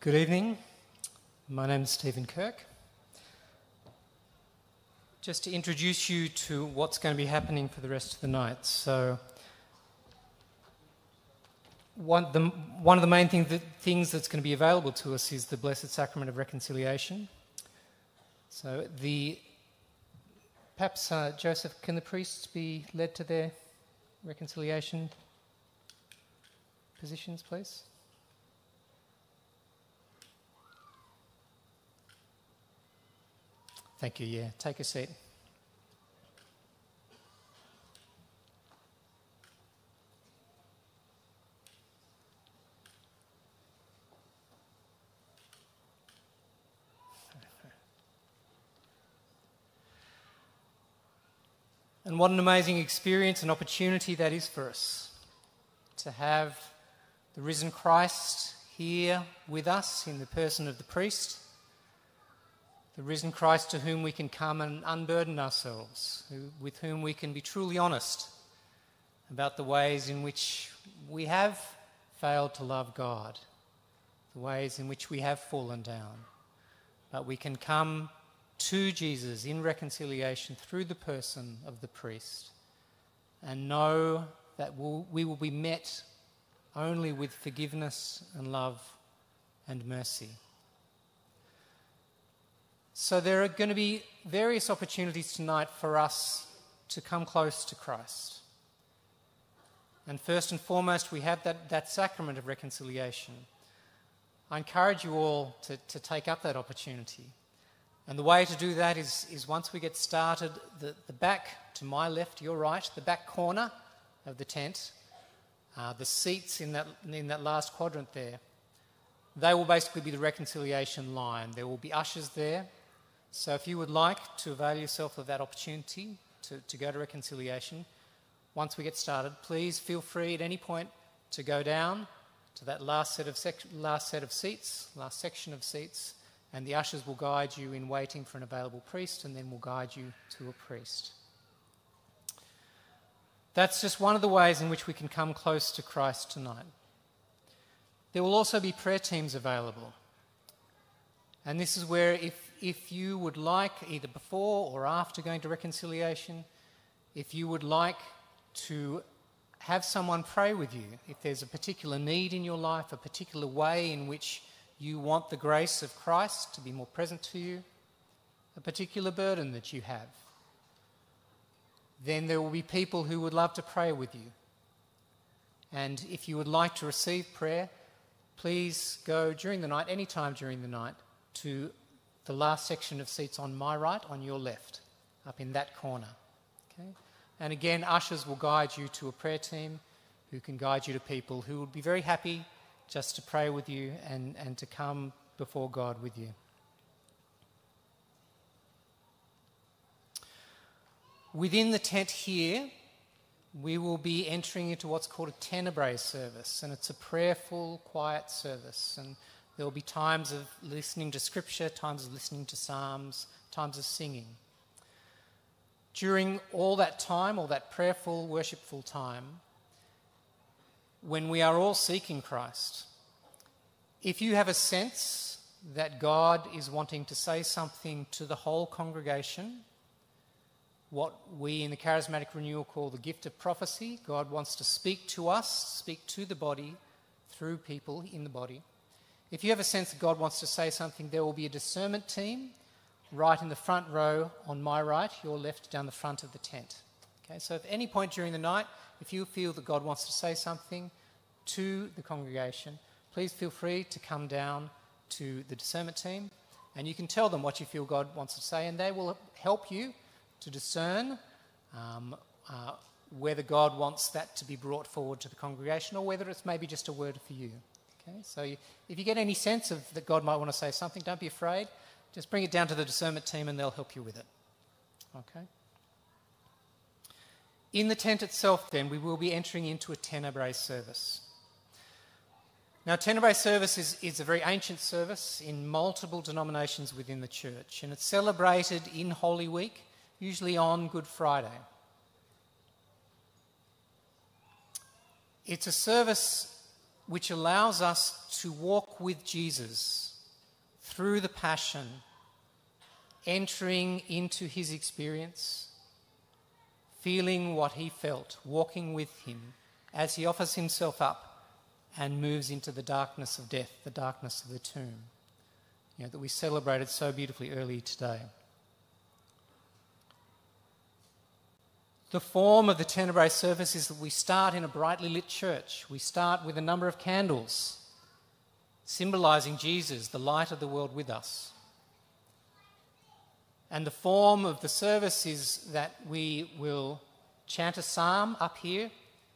Good evening. My name is Stephen Kirk. Just to introduce you to what's going to be happening for the rest of the night. So, one, the, one of the main thing that, things that's going to be available to us is the Blessed Sacrament of Reconciliation. So, the perhaps uh, Joseph, can the priests be led to their reconciliation positions, please? Thank you, yeah. Take a seat. And what an amazing experience and opportunity that is for us, to have the risen Christ here with us in the person of the priest, the risen Christ to whom we can come and unburden ourselves, who, with whom we can be truly honest about the ways in which we have failed to love God, the ways in which we have fallen down. But we can come to Jesus in reconciliation through the person of the priest and know that we'll, we will be met only with forgiveness and love and mercy. So there are going to be various opportunities tonight for us to come close to Christ. And first and foremost, we have that, that sacrament of reconciliation. I encourage you all to, to take up that opportunity. And the way to do that is, is once we get started, the, the back, to my left, your right, the back corner of the tent, uh, the seats in that, in that last quadrant there, they will basically be the reconciliation line. There will be ushers there. So if you would like to avail yourself of that opportunity to, to go to reconciliation, once we get started, please feel free at any point to go down to that last set of, sec- last set of seats, last section of seats, and the ushers will guide you in waiting for an available priest, and then will guide you to a priest. That's just one of the ways in which we can come close to Christ tonight. There will also be prayer teams available. And this is where if, if you would like, either before or after going to reconciliation, if you would like to have someone pray with you, if there's a particular need in your life, a particular way in which you want the grace of Christ to be more present to you, a particular burden that you have, then there will be people who would love to pray with you. And if you would like to receive prayer, please go during the night, any time during the night, to the last section of seats on my right, on your left, up in that corner. Okay? And again, ushers will guide you to a prayer team who can guide you to people who would be very happy just to pray with you and, and to come before God with you. Within the tent here, we will be entering into what's called a tenebrae service, and it's a prayerful, quiet service. And there will be times of listening to scripture, times of listening to psalms, times of singing. During all that time, all that prayerful, worshipful time, when we are all seeking Christ, if you have a sense that God is wanting to say something to the whole congregation, what we in the Charismatic Renewal call the gift of prophecy, God wants to speak to us, speak to the body through people in the body. If you have a sense that God wants to say something, there will be a discernment team right in the front row on my right, your left, down the front of the tent. Okay, so at any point during the night, if you feel that God wants to say something to the congregation, please feel free to come down to the discernment team, and you can tell them what you feel God wants to say, and they will help you to discern um, uh, whether God wants that to be brought forward to the congregation or whether it's maybe just a word for you. Okay, so you, if you get any sense of that God might want to say something, don't be afraid. Just bring it down to the discernment team and they'll help you with it. Okay. In the tent itself, then, we will be entering into a tenebrae service. Now, tenebrae service is, is a very ancient service in multiple denominations within the church, and it's celebrated in Holy Week, usually on Good Friday. It's a service which allows us to walk with Jesus through the passion, entering into his experience, feeling what he felt, walking with him as he offers himself up and moves into the darkness of death, the darkness of the tomb, you know, that we celebrated so beautifully early today. The form of the Tenebrae service is that we start in a brightly lit church. We start with a number of candles, symbolising Jesus, the light of the world with us. And the form of the service is that we will chant a psalm up here,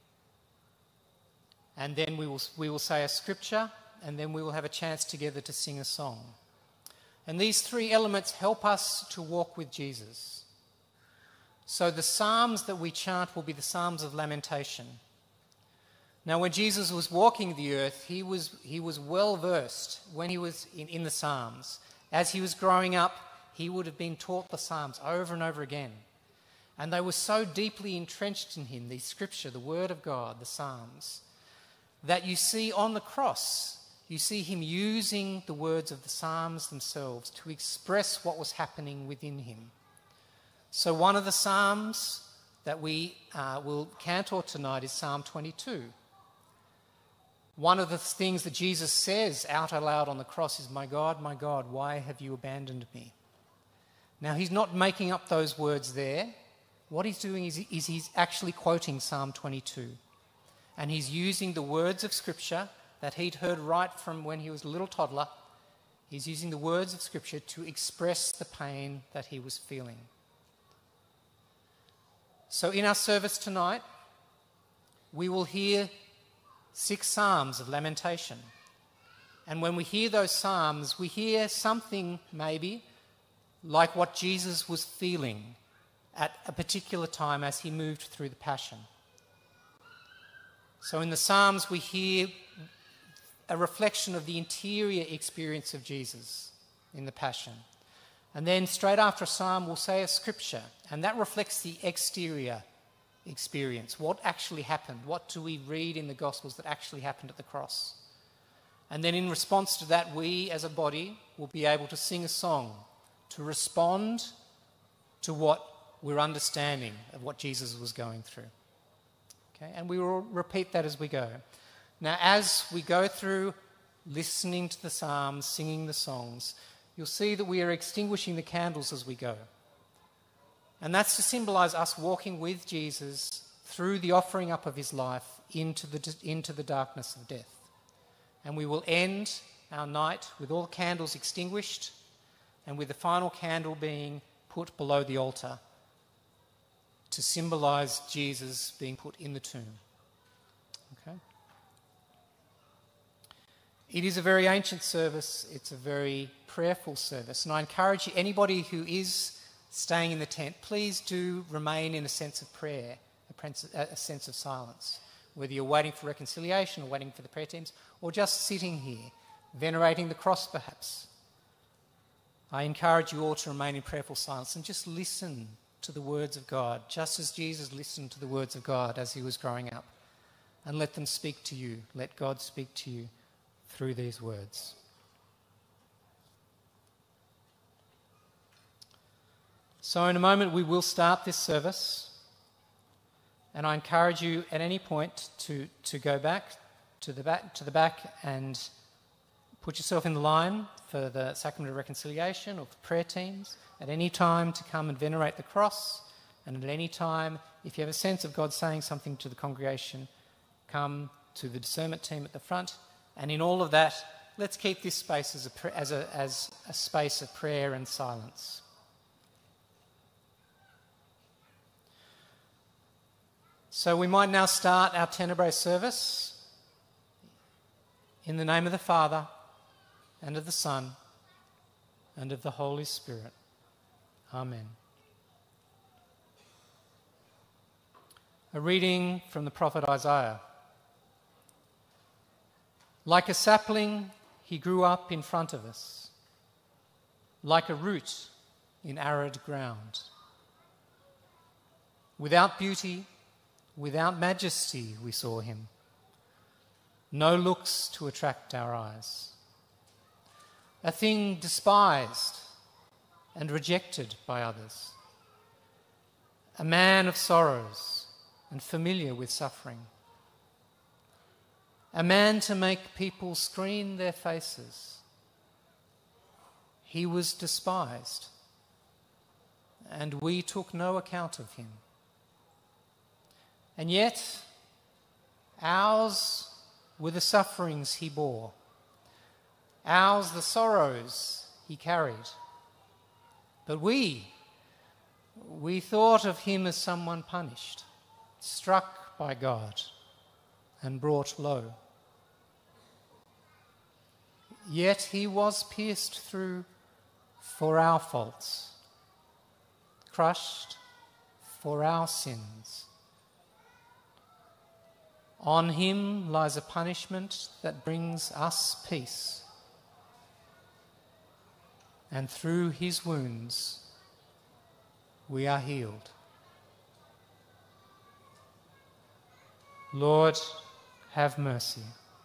and then we will, we will say a scripture, and then we will have a chance together to sing a song. And these three elements help us to walk with Jesus. So the psalms that we chant will be the psalms of lamentation. Now, when Jesus was walking the earth, he was, he was well versed when he was in, in the psalms. As he was growing up, he would have been taught the psalms over and over again. And they were so deeply entrenched in him, the scripture, the word of God, the psalms, that you see on the cross, you see him using the words of the psalms themselves to express what was happening within him. So one of the psalms that we uh, will cantor tonight is Psalm twenty-two. One of the things that Jesus says out aloud on the cross is, "My God, my God, why have you abandoned me?" Now, he's not making up those words there. What he's doing is, is he's actually quoting Psalm twenty-two. And he's using the words of Scripture that he'd heard right from when he was a little toddler. He's using the words of Scripture to express the pain that he was feeling. So in our service tonight, we will hear six psalms of lamentation. And when we hear those psalms, we hear something maybe like what Jesus was feeling at a particular time as he moved through the Passion. So in the psalms, we hear a reflection of the interior experience of Jesus in the Passion. And then straight after a psalm, we'll say a scripture, and that reflects the exterior experience. What actually happened? What do we read in the Gospels that actually happened at the cross? And then in response to that, we as a body will be able to sing a song to respond to what we're understanding of what Jesus was going through. Okay? And we will repeat that as we go. Now, as we go through listening to the psalms, singing the songs, you'll see that we are extinguishing the candles as we go. And that's to symbolise us walking with Jesus through the offering up of his life into the, into the darkness of death. And we will end our night with all the candles extinguished and with the final candle being put below the altar to symbolise Jesus being put in the tomb. Okay? It is a very ancient service. It's a very prayerful service. And I encourage you, anybody who is staying in the tent, please do remain in a sense of prayer, a sense of silence. Whether you're waiting for reconciliation or waiting for the prayer teams, or just sitting here, venerating the cross perhaps. I encourage you all to remain in prayerful silence and just listen to the words of God, just as Jesus listened to the words of God as he was growing up. And let them speak to you. Let God speak to you through these words. So in a moment we will start this service, and I encourage you at any point to, to go back to the back to the back and put yourself in the line for the Sacrament of Reconciliation or for prayer teams, at any time to come and venerate the cross, and at any time, if you have a sense of God saying something to the congregation, come to the discernment team at the front. And in all of that, let's keep this space as a, as a, as a space of prayer and silence. So we might now start our Tenebrae service in the name of the Father, and of the Son, and of the Holy Spirit. Amen. A reading from the prophet Isaiah. Like a sapling, he grew up in front of us, like a root in arid ground. Without beauty, without majesty, we saw him. no looks to attract our eyes, a thing despised and rejected by others, a man of sorrows and familiar with suffering, a man to make people screen their faces. He was despised, and we took no account of him. And yet, ours were the sufferings he bore, ours the sorrows he carried. But we, we thought of him as someone punished, struck by God, and brought low. Yet he was pierced through for our faults, crushed for our sins. On him lies a punishment that brings us peace, and through his wounds we are healed. Lord, have mercy.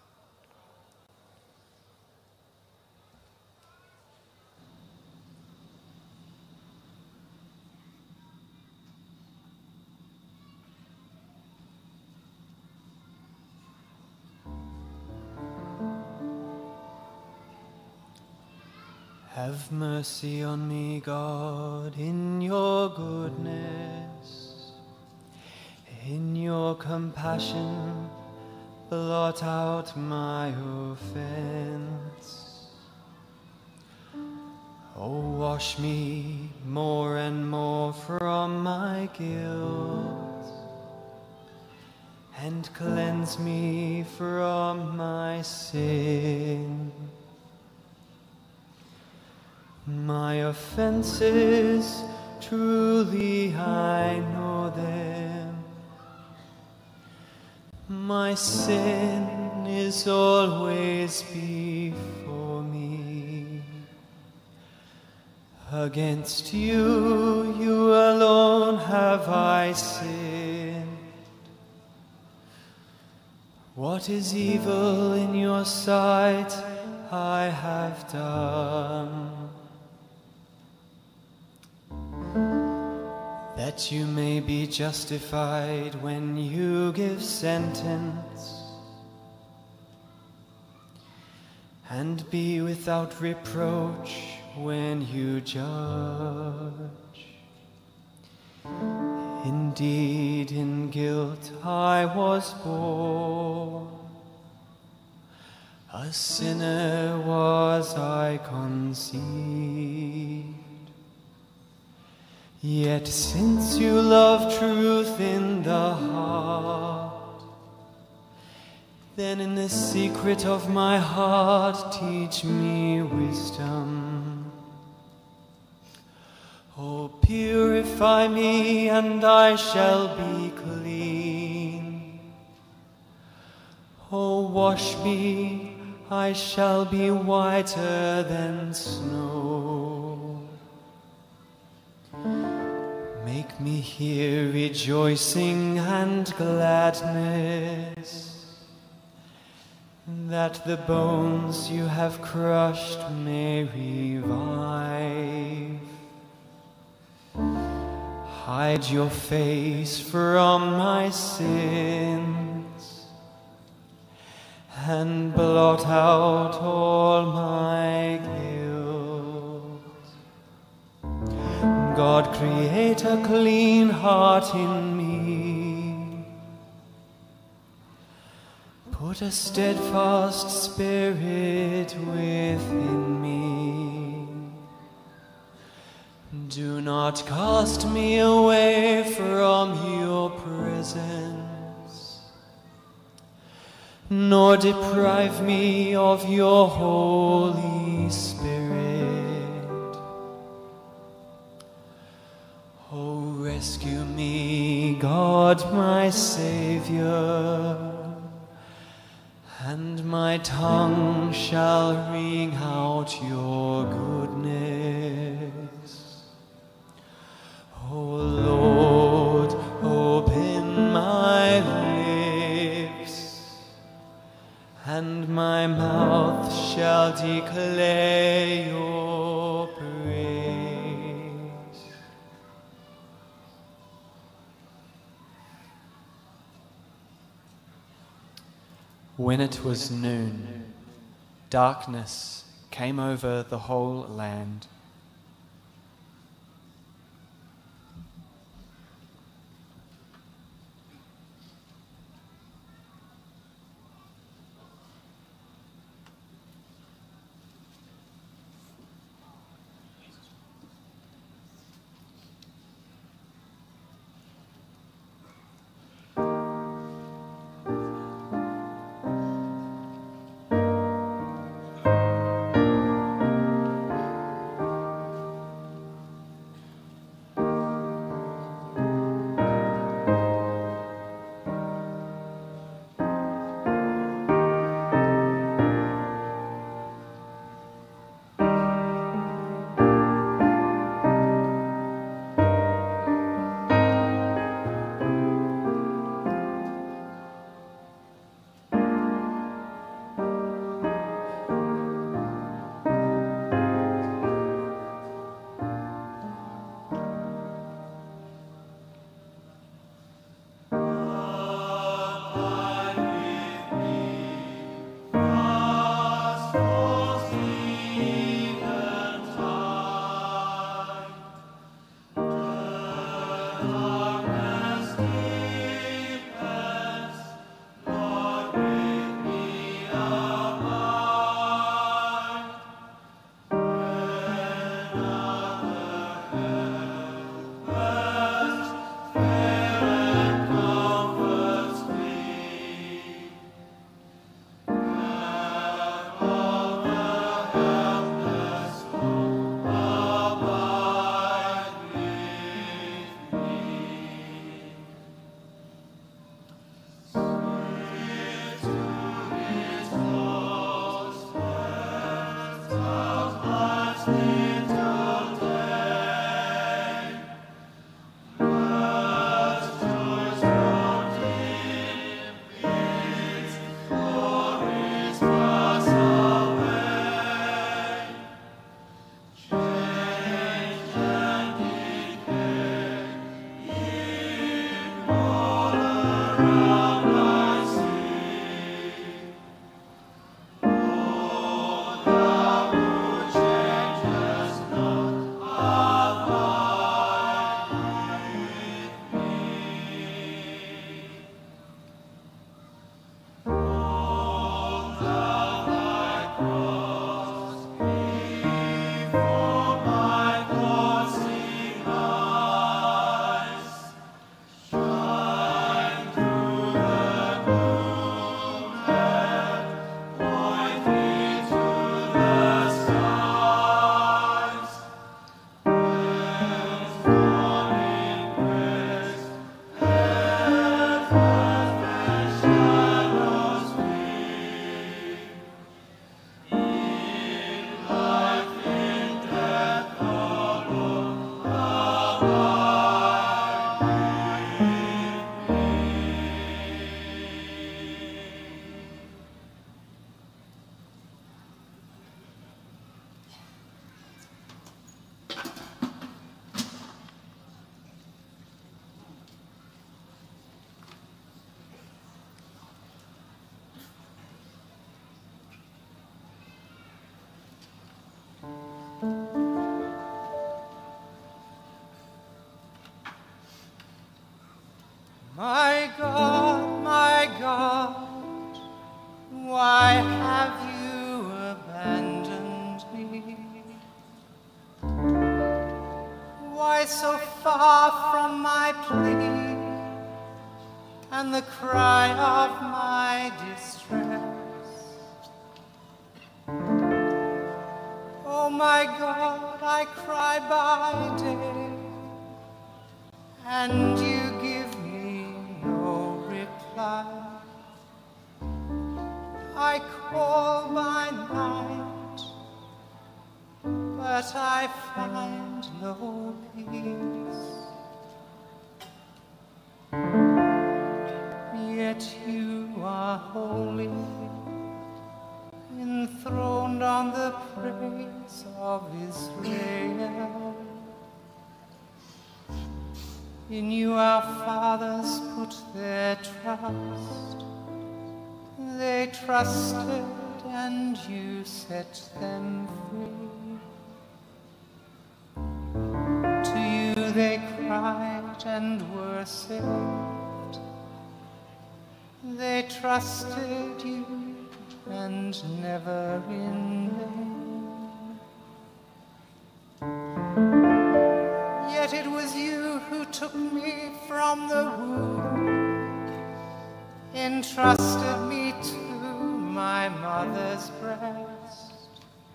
Have mercy on me, God, in your goodness. In your compassion, blot out my offense. Oh, wash me more and more from my guilt, and cleanse me from my sin. My offenses, truly I know them. My sin is always before me. Against you, you alone have I sinned. What is evil in your sight I have done, that you may be justified when you give sentence, and be without reproach when you judge. Indeed, in guilt I was born, a sinner was I conceived. Yet since you love truth in the heart, then in the secret of my heart teach me wisdom. Oh, purify me and I shall be clean. Oh, wash me, I shall be whiter than snow. Make me hear rejoicing and gladness, that the bones you have crushed may revive. Hide your face from my sins, and blot out all my guilt. God, create a clean heart in me. Put a steadfast spirit within me. Do not cast me away from your presence, nor deprive me of your Holy Spirit. Oh, rescue me, God, my Savior, and my tongue shall ring out your goodness. Oh Lord, open my lips, declare your praise. When it was noon, darkness came over the whole land. My God, my God, why have you abandoned me? Why so far from my plea and the cry of my distress? Oh my God, I cry by day, and you give me no reply. I call by night, but I find no peace. Yet you are holy, enthroned on the the praise of Israel. In you our fathers put their trust. They trusted and you set them free. To you they cried and were saved. They trusted you and never in vain. Yet it was you who took me from the womb, entrusted me to my mother's breast.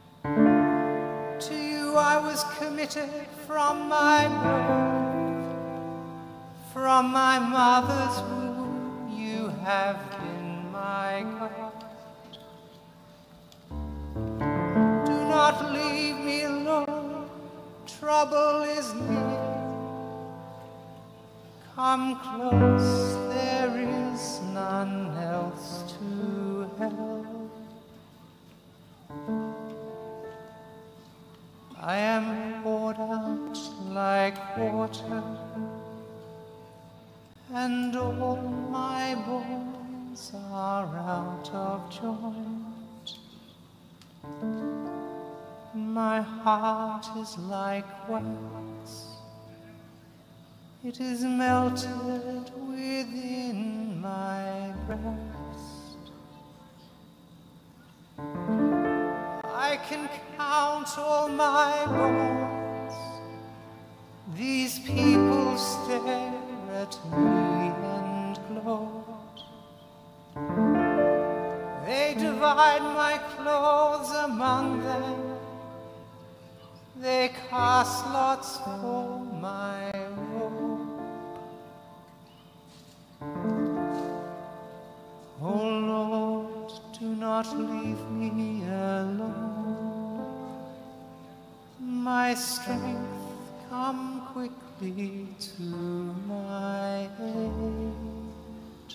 To you I was committed from my birth. From my mother's womb you have been my God. Do not leave me alone, trouble is near. Come close, there is none else to help. I am poured out like water, and all my bones are out of joint. My heart is like wax, it is melted within my breast. I can count all my bones. These people stare at me and gloat. They divide my clothes among them. They cast lots for my robe. Oh Lord, do not leave me alone. My strength, come quickly to my aid.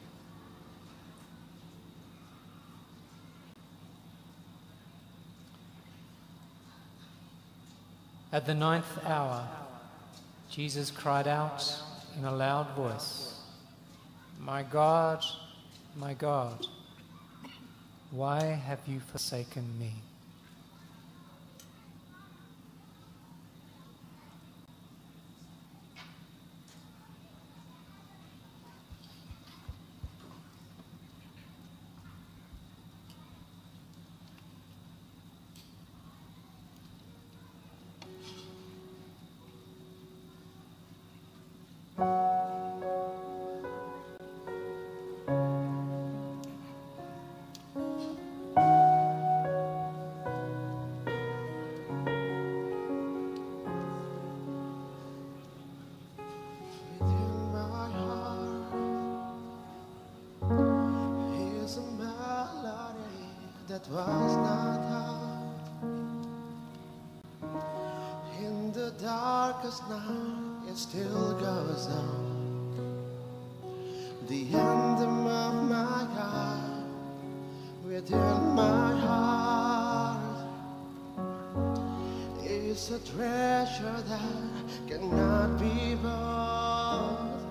At the ninth hour, Jesus cried out in a loud voice, "My God, my God, why have you forsaken me?" That was not heard in the darkest night. It still goes on. The anthem of my God within my heart is a treasure that cannot be bought.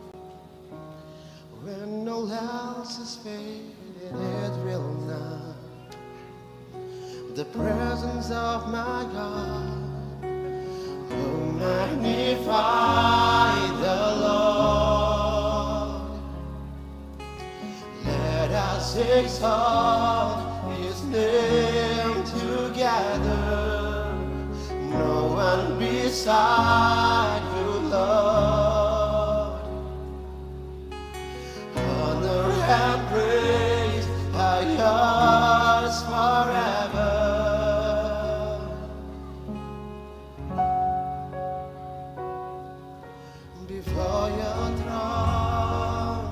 When all else is faded, it will not. The presence of my God, oh, magnify the Lord. Let us exalt His name together. No one beside you, Lord. Honor and praise are yours forever. Before your throne,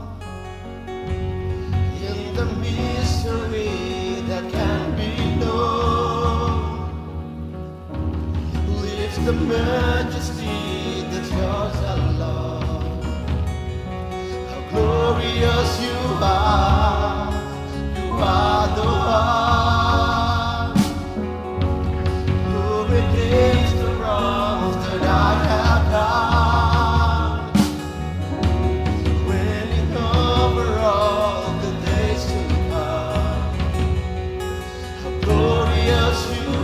in the mystery that can be known, lives the majesty that's yours alone. How glorious you are, you are the one.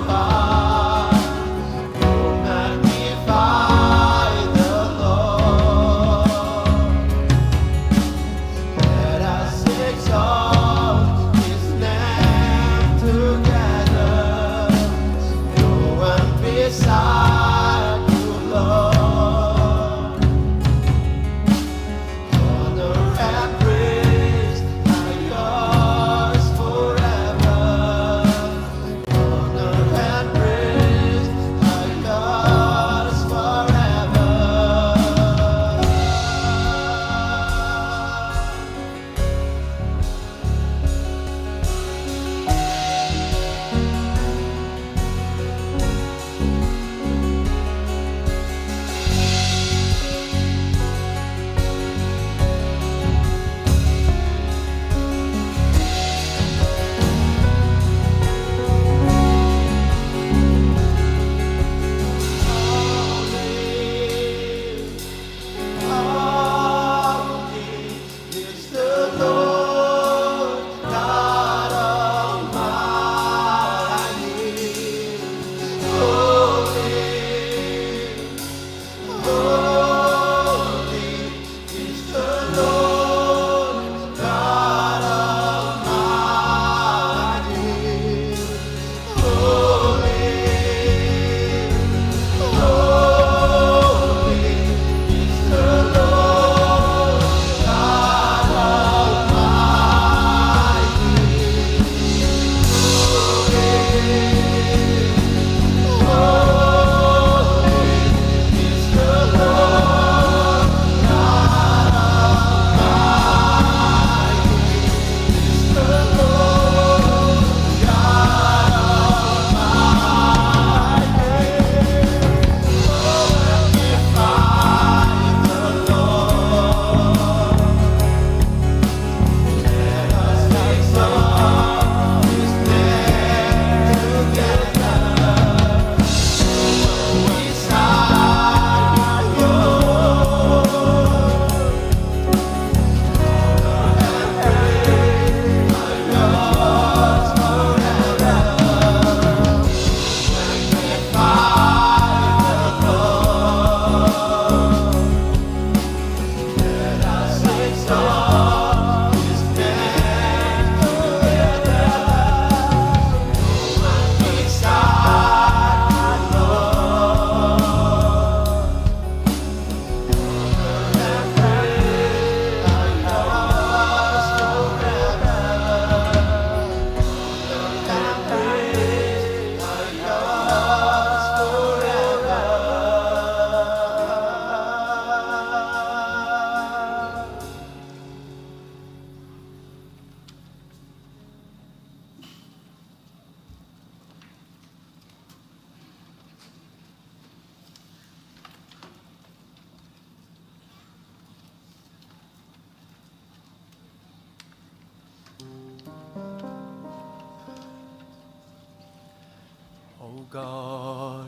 O God,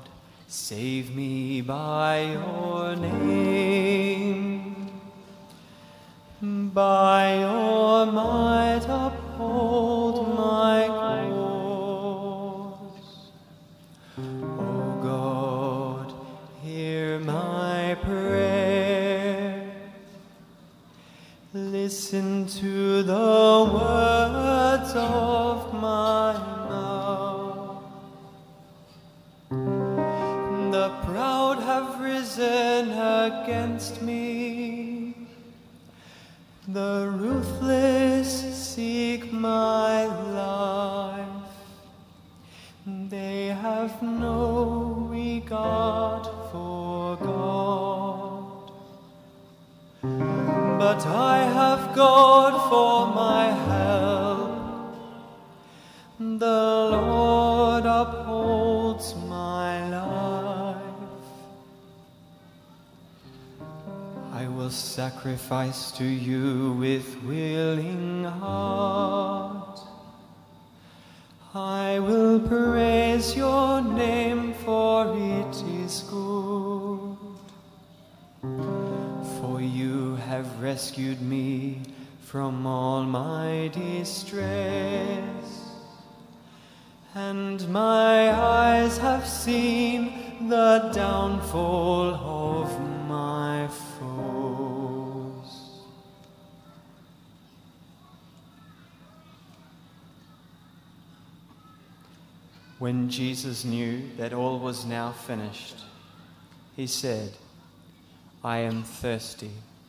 save me by your name, by your might uphold my cause. O God, hear my prayer, listen to the words of my mouth. The proud have risen against me, the ruthless seek my life. They have no regard for God. But I have God for my help. The Lord upholds my life. I will sacrifice to you with willing heart. I will praise your name, for it is good. For you have rescued me from all my distress, and my eyes have seen the downfall of my foes. When Jesus knew that all was now finished, he said, I am thirsty.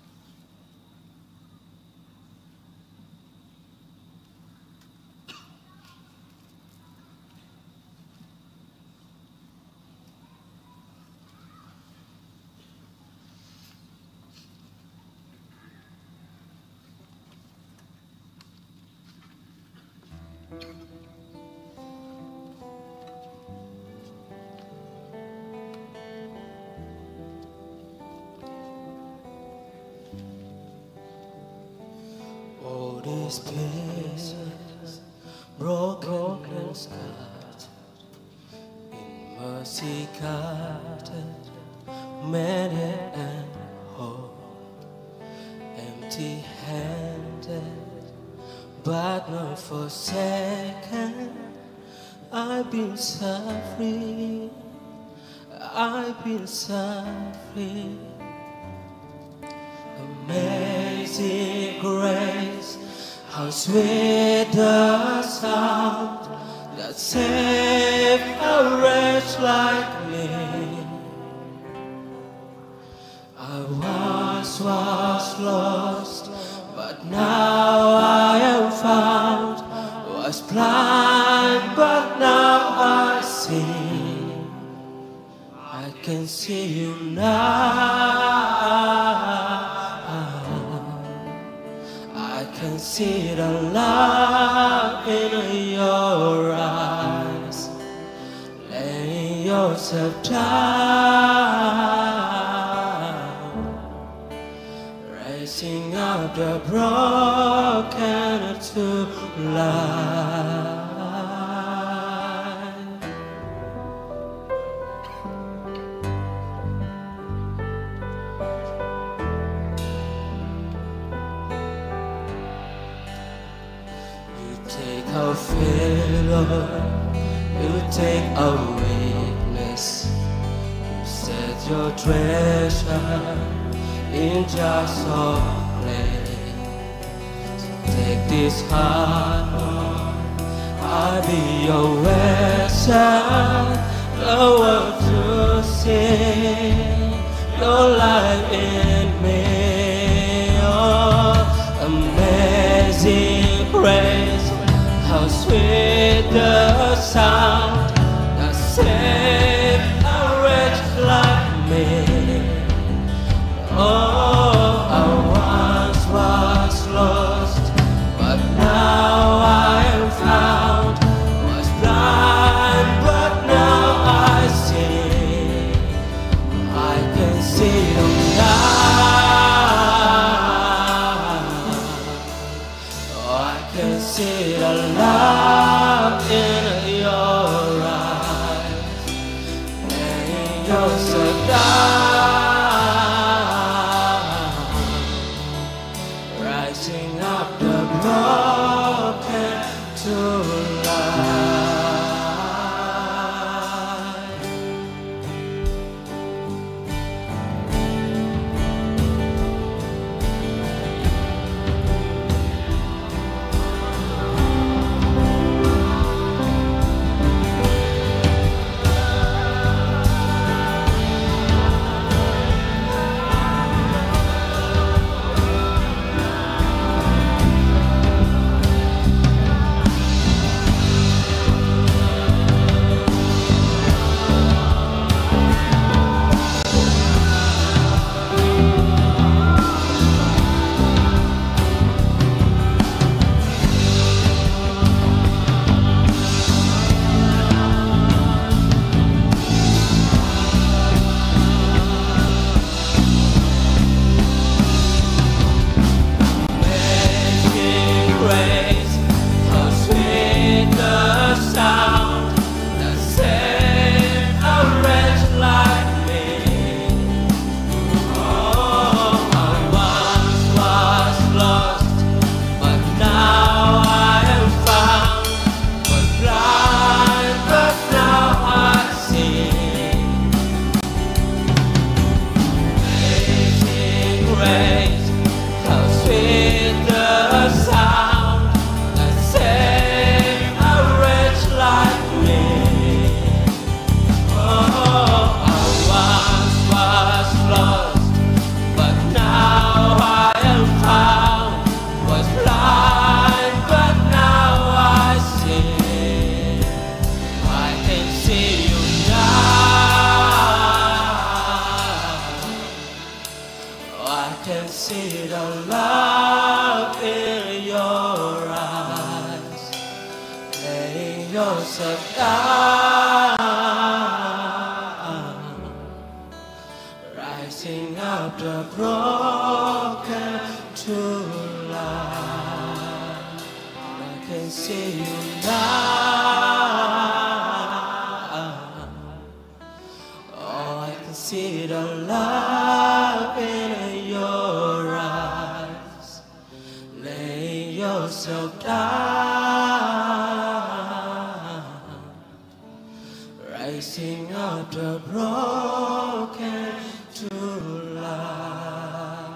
All these pieces, broken and scarred, in mercy guarded, mended and whole, empty-handed, but not forsaken. I've been suffering, I've been suffering. Amazing grace, how sweet the sound that saved a wretch like me. I once was lost, but now I am found. Was blind, but now I see. I can see you now. I can see the love in your eyes, laying yourself down, raising up the broken to life. Our failure, you take our weakness, you set your treasure in jars of clay. So take this heart, Lord, I'll be your vessel, the world to sing your life in me. Oh, amazing grace, how sweet the sound that saved a wretch like me. Oh, I once was lost, but now I am found. Was blind, but now I see. I can see you now. Oh, I can see the love in your eyes, laying yourself down, rising up the broken to life. of the broken to life. I can see you now. Oh, I can see the love in your eyes. Lay yourself down, rising up the broken to life.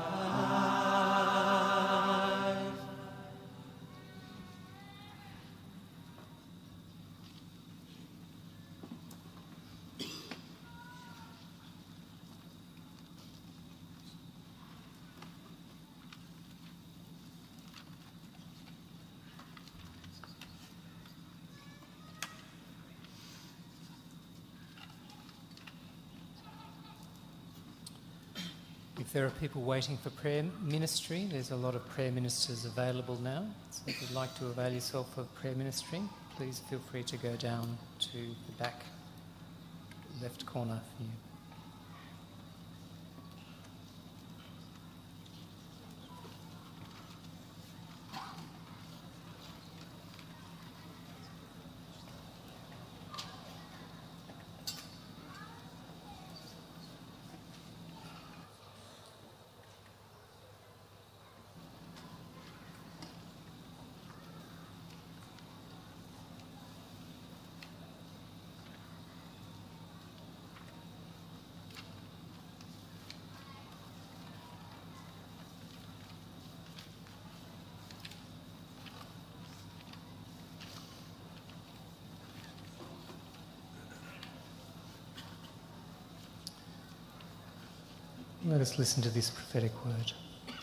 If there are people waiting for prayer ministry, there's a lot of prayer ministers available now. So if you'd like to avail yourself of prayer ministry, please feel free to go down to the back left corner for you. Let us listen to this prophetic word.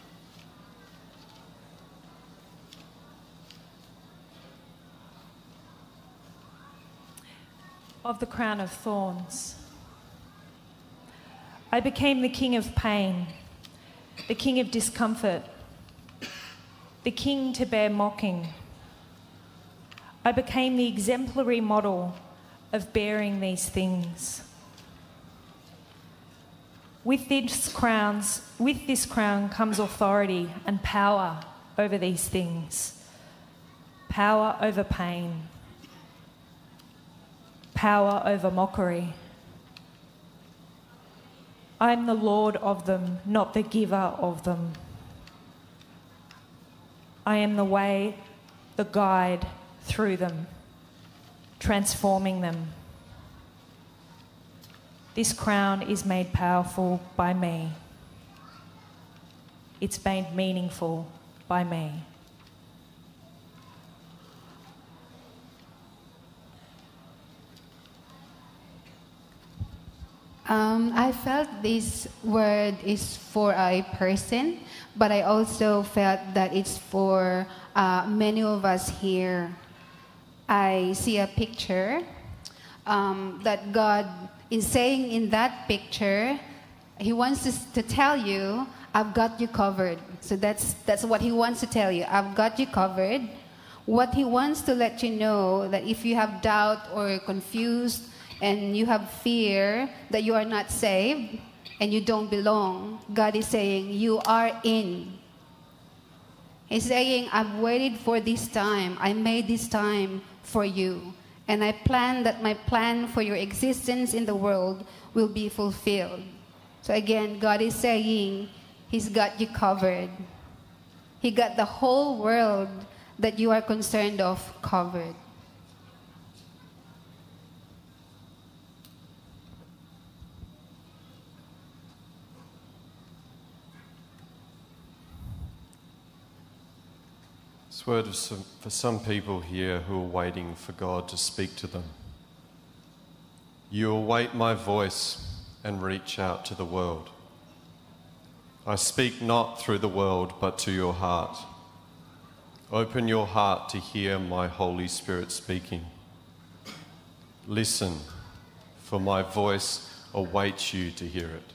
Of the crown of thorns. I became the king of pain, the king of discomfort, the king to bear mocking. I became the exemplary model of bearing these things. With this crowns, with this crown comes authority and power over these things. Power over pain. Power over mockery. I am the Lord of them, not the giver of them. I am the way, the guide through them, transforming them. This crown is made powerful by me. It's made meaningful by me. Um, I felt this word is for a person, but I also felt that it's for uh, many of us here. I see a picture um, that God is saying in that picture, He wants to, to tell you, I've got you covered. So that's, that's what He wants to tell you. I've got you covered. What He wants to let you know, that if you have doubt or confused and you have fear that you are not saved and you don't belong, God is saying, you are in. He's saying, I've waited for this time. I made this time for you. And I plan that my plan for your existence in the world will be fulfilled. So again, God is saying, He's got you covered. He got the whole world that you are concerned of covered. This word is for some people here who are waiting for God to speak to them. You await my voice and reach out to the world. I speak not through the world, but to your heart. Open your heart to hear my Holy Spirit speaking. Listen, for my voice awaits you to hear it.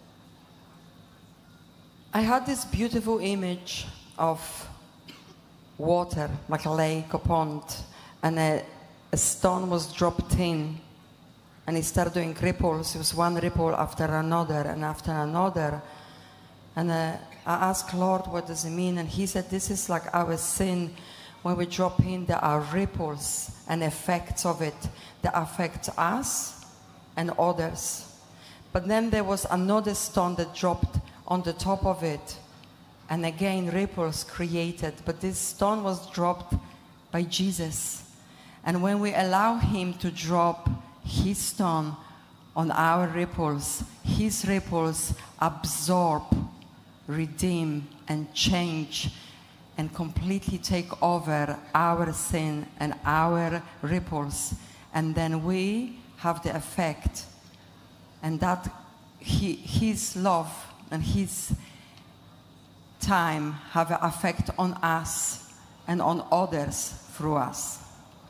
I had this beautiful image of water, like a lake or pond, and a, a stone was dropped in, and it started doing ripples. It was one ripple after another and after another. And uh, I asked Lord, what does it mean? And he said, this is like our sin. When we drop in, there are ripples and effects of it that affect us and others. But then there was another stone that dropped on the top of it. And again, ripples created. But this stone was dropped by Jesus. And when we allow him to drop his stone on our ripples, his ripples absorb, redeem, and change, and completely take over our sin and our ripples. And then we have the effect. And that he, his love and his time have an effect on us and on others through us.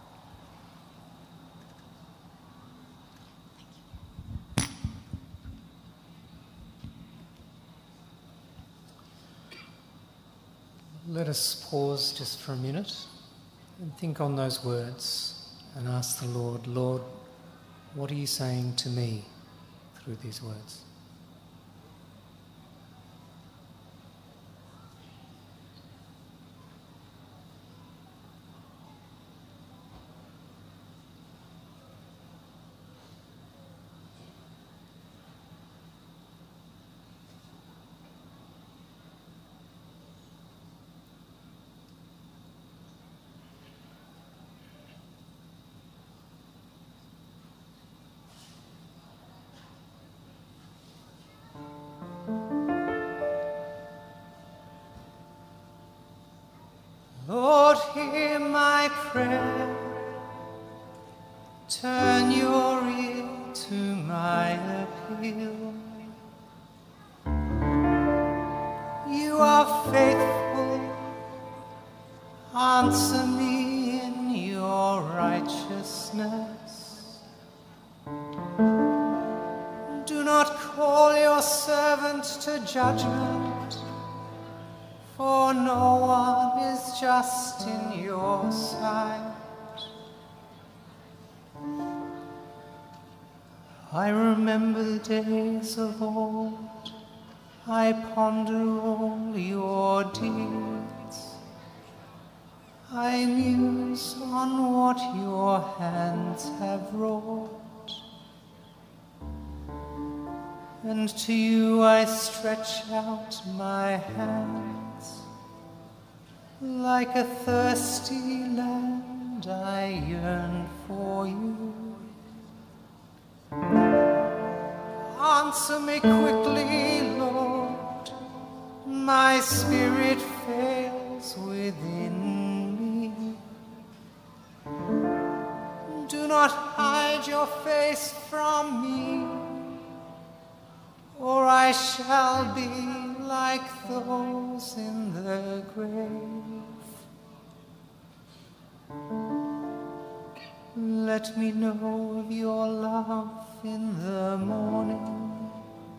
Let us pause just for a minute and think on those words and ask the Lord, Lord, what are you saying to me through these words? Lord, hear my prayer. Turn your ear to my appeal. You are faithful. Answer me in your righteousness. Do not call your servant to judgment, for no one is just in your sight. I remember the days of old. I ponder all your deeds. I muse on what your hands have wrought. And to you I stretch out my hands. Like a thirsty land, I yearn for you. Answer me quickly, Lord. My spirit fails within me. Do not hide your face from me, or I shall be like those in the grave. Let me know of your love in the morning,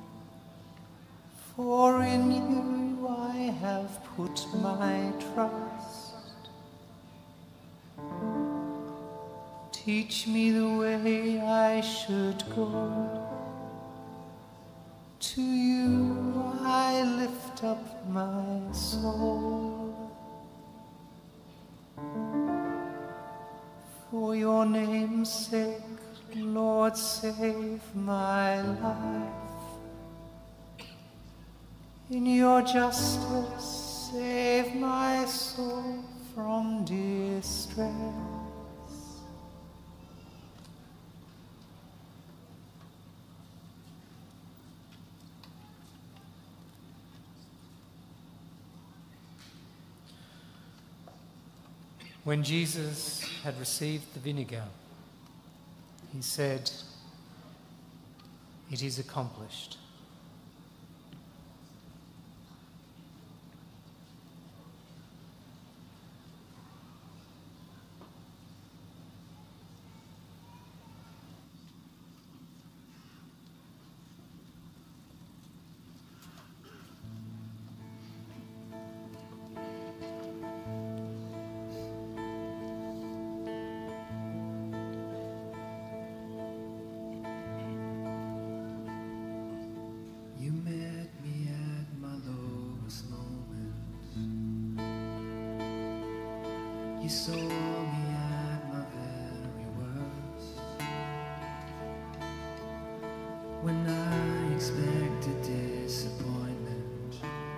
for in you I have put my trust. Teach me the way I should go. To you I lift up my soul. For your name's sake, Lord, save my life. In your justice, save my soul from distress. When Jesus had received the vinegar, he said, "It is accomplished." You saw me at my very worst, when I expected disappointment.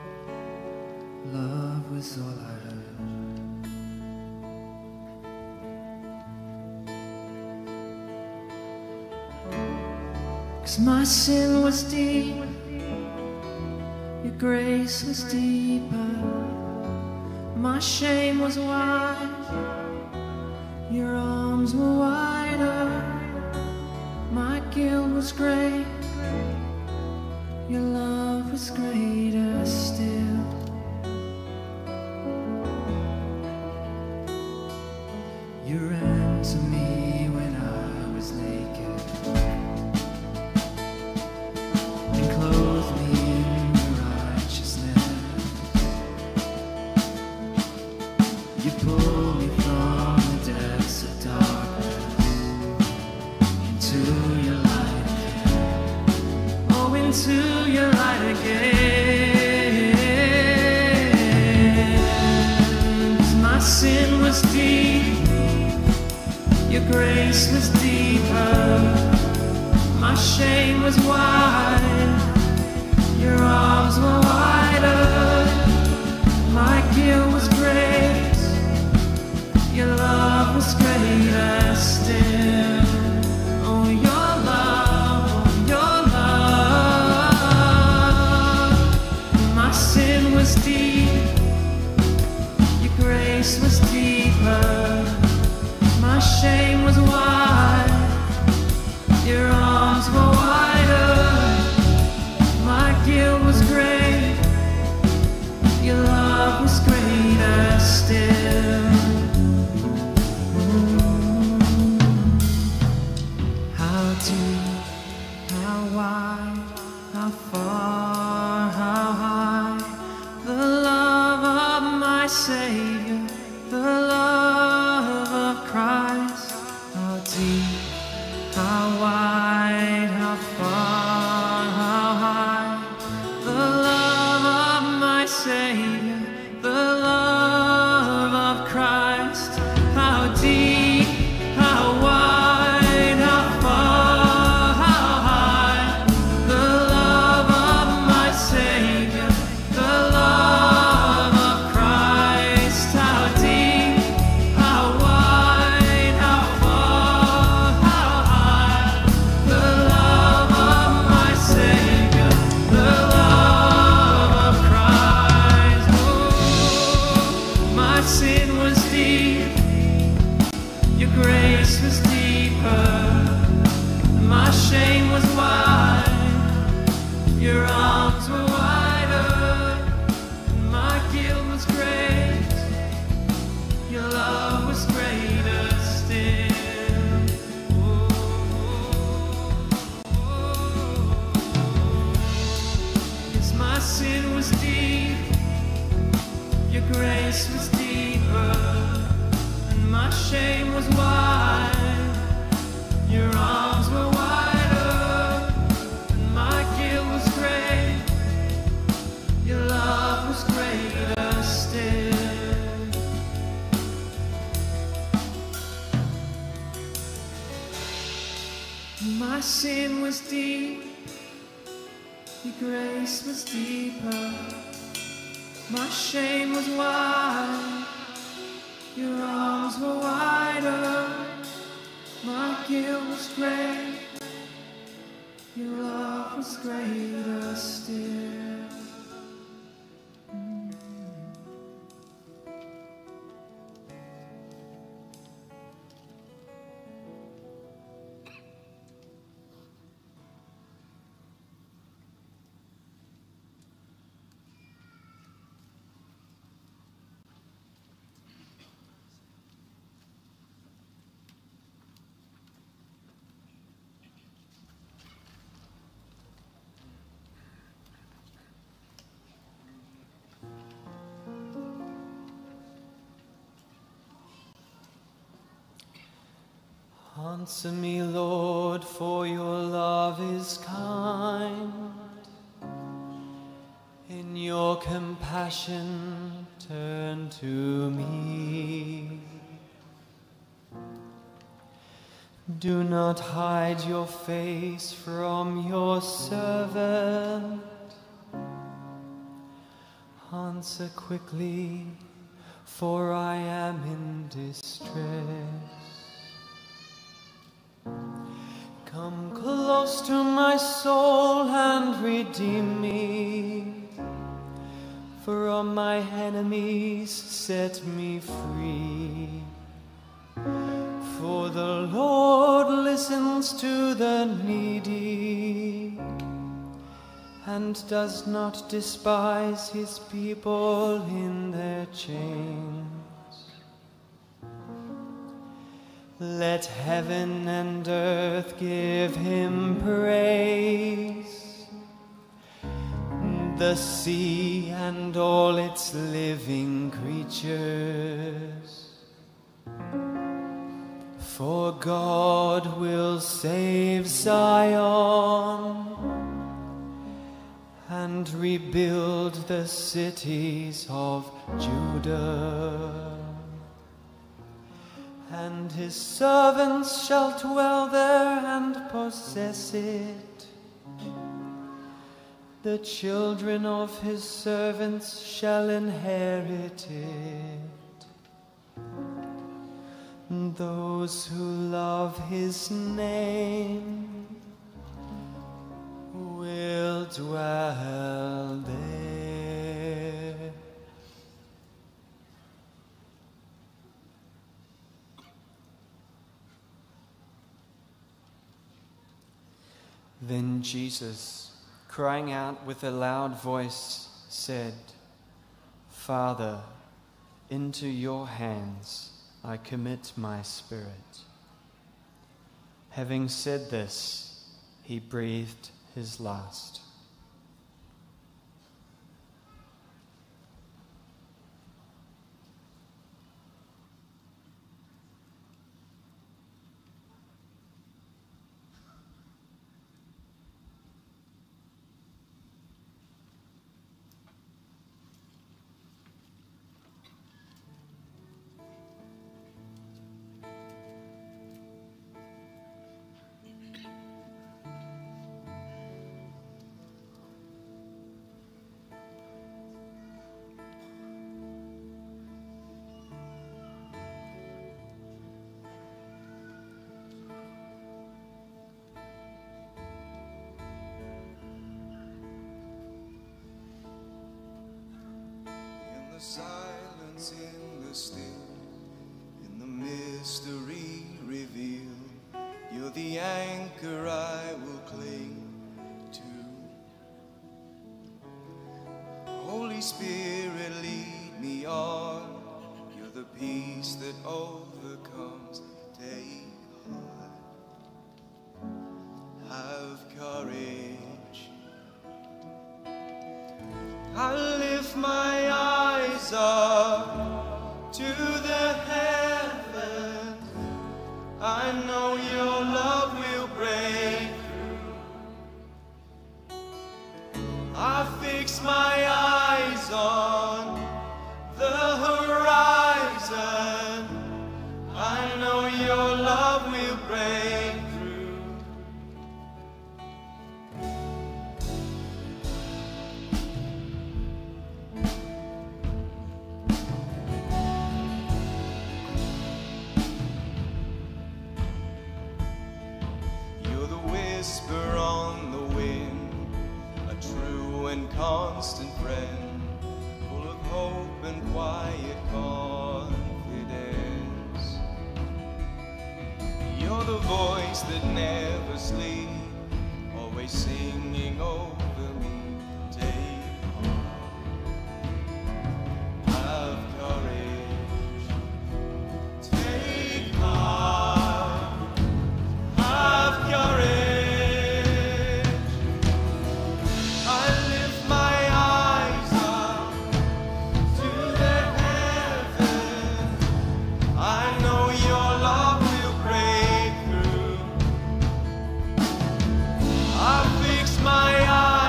Love was all I heard. 'Cause my sin was deep, your grace was deeper. My shame was wide, your arms were wider. My guilt was great, your love was greater still. You ran to me when I was naked and clothed me in your righteousness. You pulled me from the depths of darkness into your light again. Oh, into your light again. 'Cause my sin was deep, your grace was deeper. My shame was wide, your arms were wider. My guilt was great, your love was greater still. Oh, your love, oh, your love. My sin was deep, your grace was deeper. My shame was wide, your arms were wider. My guilt was great, your love was greater still. How deep, how wide, how far, how high, the love of my Savior, the love of Christ. How deep, how wide, how far, how high, the love of my Savior, the love of Christ. How deep, how wide, how far, how high, the love of my Savior, the love of Christ. How deep, how wide, how far, how high, the love of my Savior, the love of Christ. Oh, my sin was deep, your grace was deeper. My shame was wide, your arms were wider. My guilt was great, your love was greater still. Yes, my sin was deep, your grace was deeper. And my shame was wide, your arms were wider. And my guilt was great, your love was greater still. My sin was deep, your grace was deeper. My shame was wide, your arms were wider. My guilt was great, your love was greater still. Answer me, Lord, for your love is kind. In your compassion, turn to me. Do not hide your face from your servant. Answer quickly, for I am in distress. Come close to my soul and redeem me. From my enemies set me free. For the Lord listens to the needy and does not despise his people in their chains. Let heaven and earth give him praise, the sea and all its living creatures. For God will save Zion and rebuild the cities of Judah. And his servants shall dwell there and possess it. The children of his servants shall inherit it. Those who love his name will dwell there. Then Jesus, crying out with a loud voice, said, Father, into your hands I commit my spirit. Having said this, he breathed his last. Silence in the still, in the mystery revealed, you're the anchor I will cling to. Holy Spirit, lead me on, you're the peace that overcomes. Take heart, have courage. I lift my eyes up to the heavens. I know your love will break through. I fix my eyes on the horizon. I know your love will break through. Whisper on the wind, a true and constant friend, full of hope and quiet confidence. You're the voice that never sleeps, always singing over me. Take heart, have courage. Take heart, have courage. My eyes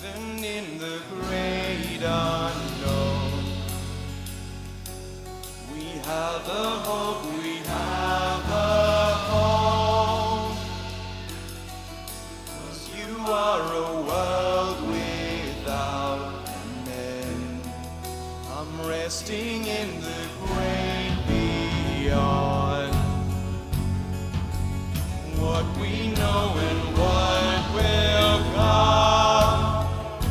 even in the great unknown. We have a hope, we have a home, 'cause you are a world without an end. I'm resting in the great beyond, what we know and what will come,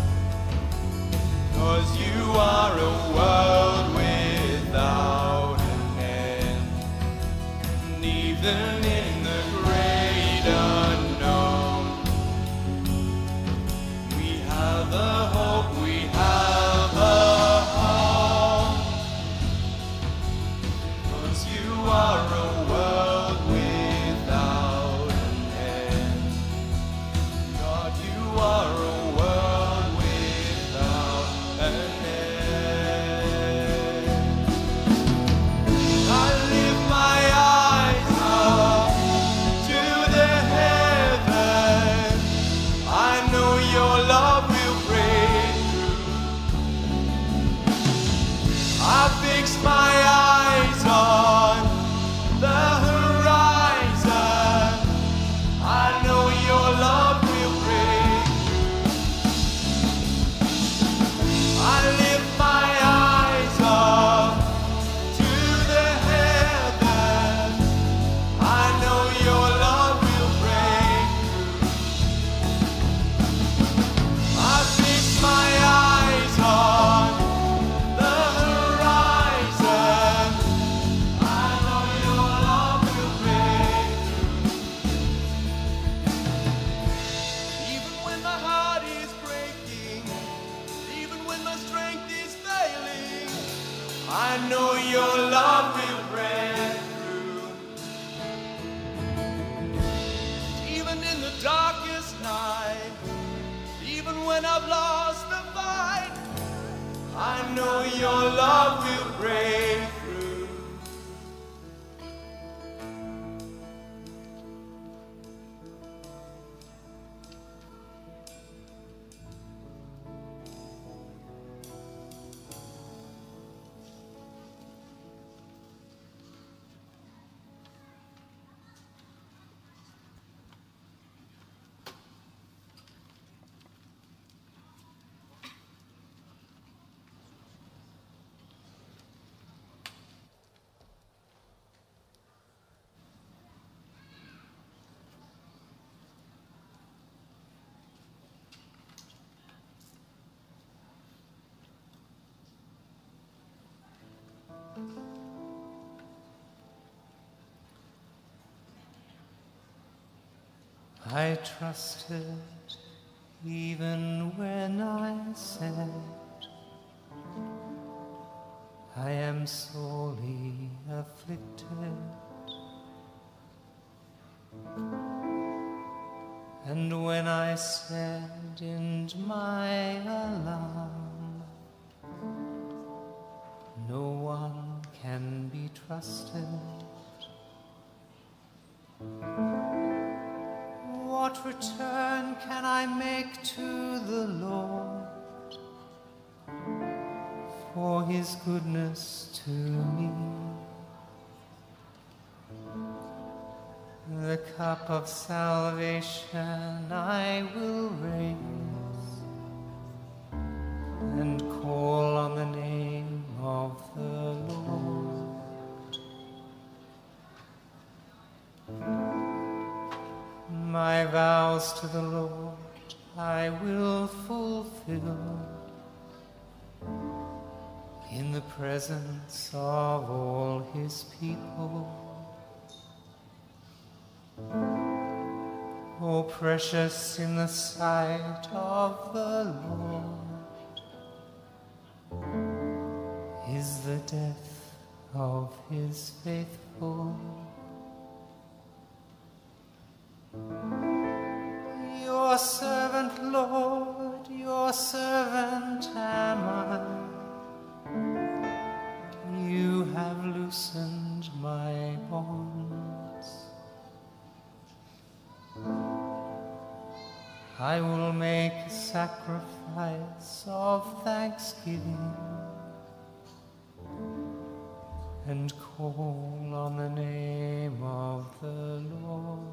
'cause you are a world without an end. And even in the great unknown, we have a hope, we have a home, 'cause you are a world without an end. God, you are a world without an end. I lift my eyes up to the heavens. I know your love will break through. I fix my eyes on the horizon. I know your love will break through. I lift my eyes up to the heavens. I know your love will break through. I fix my eyes on the horizon. I know your love will break through. Even when my heart is breaking, even when my strength is failing, I know your love will break through. Even in the darkest night, even when I've lost the fight, I know your love will break through. I trusted even when I said I am sorely afflicted. And when I said in my alarm, no one can be trusted, what return can I make to the Lord for his goodness to me? The cup of salvation I will raise and call on the name of the Lord. My vows to the Lord I will fulfill in the presence of all his people. Oh, precious in the sight of the Lord is the death of his faithful. Your servant, Lord, your servant am I. You have loosened my bonds. I will make a sacrifice of thanksgiving and call on the name of the Lord.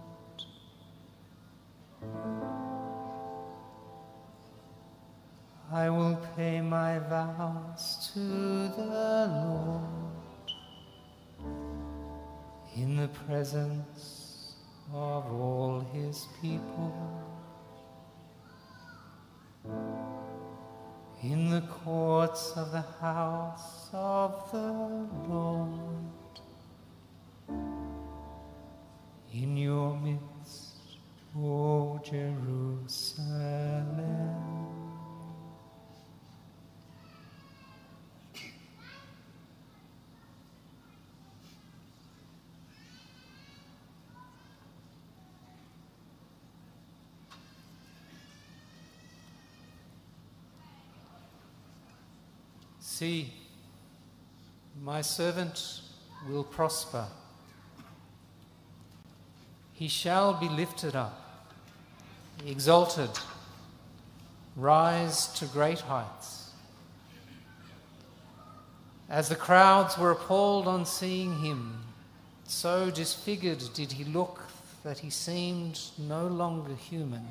I will pay my vows to the Lord in the presence of all his people, in the courts of the house of the Lord, in your midst, O Jerusalem. See, my servant will prosper. He shall be lifted up, exalted, rise to great heights. As the crowds were appalled on seeing him, so disfigured did he look that he seemed no longer human.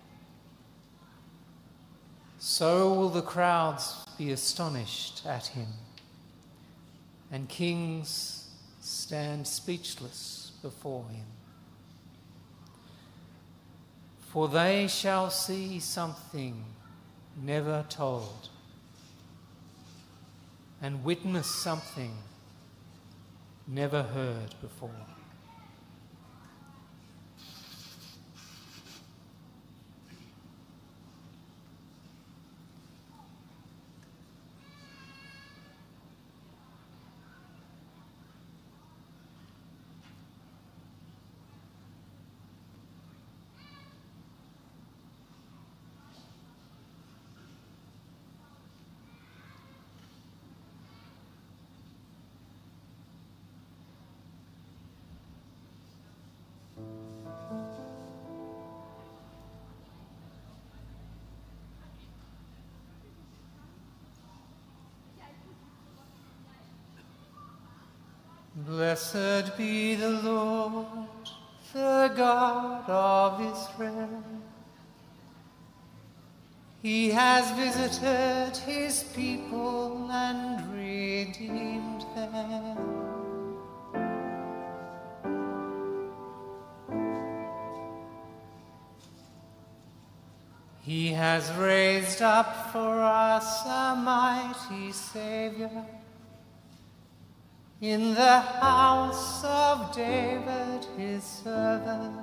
So will the crowds be astonished at him, and kings stand speechless before him. For they shall see something never told, and witness something never heard before. Blessed be the Lord, the God of Israel. He has visited his people and redeemed them. He has raised up for us a mighty Savior in the house of David his servant,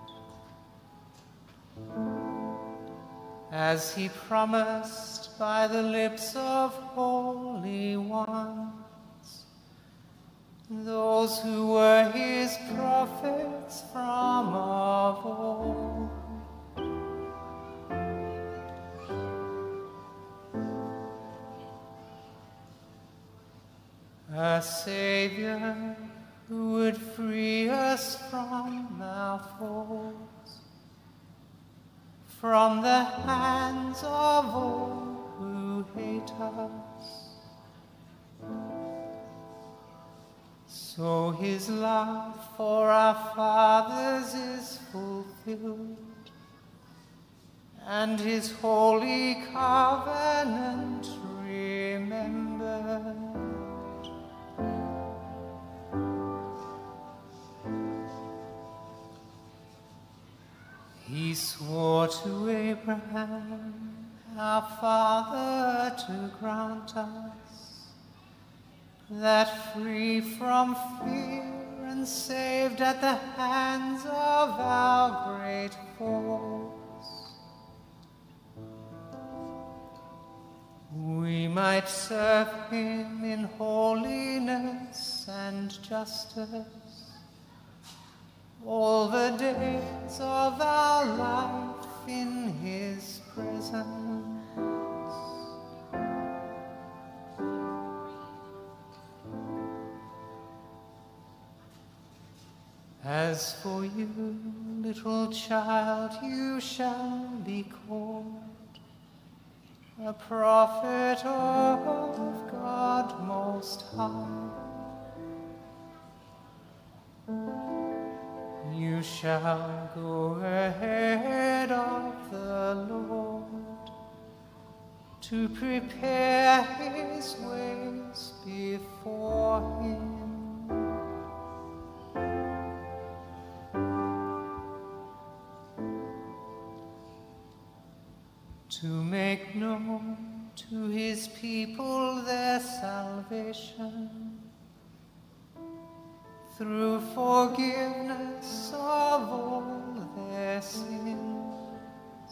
as he promised by the lips of holy ones, those who were his prophets from of old. A Savior who would free us from our foes, from the hands of all who hate us. So his love for our fathers is fulfilled, and his holy covenant remembered. He swore to Abraham, our father, to grant us that free from fear and saved at the hands of our great foes, we might serve him in holiness and justice all the days of our life in his presence. As for you, little child, you shall be called a prophet of God Most High. You shall go ahead of the Lord to prepare his ways before him. To make known to his people their salvation through forgiveness of all their sins.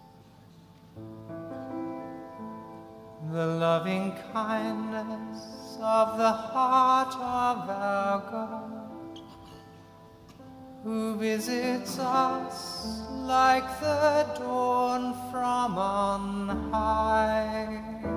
The loving kindness of the heart of our God, who visits us like the dawn from on high.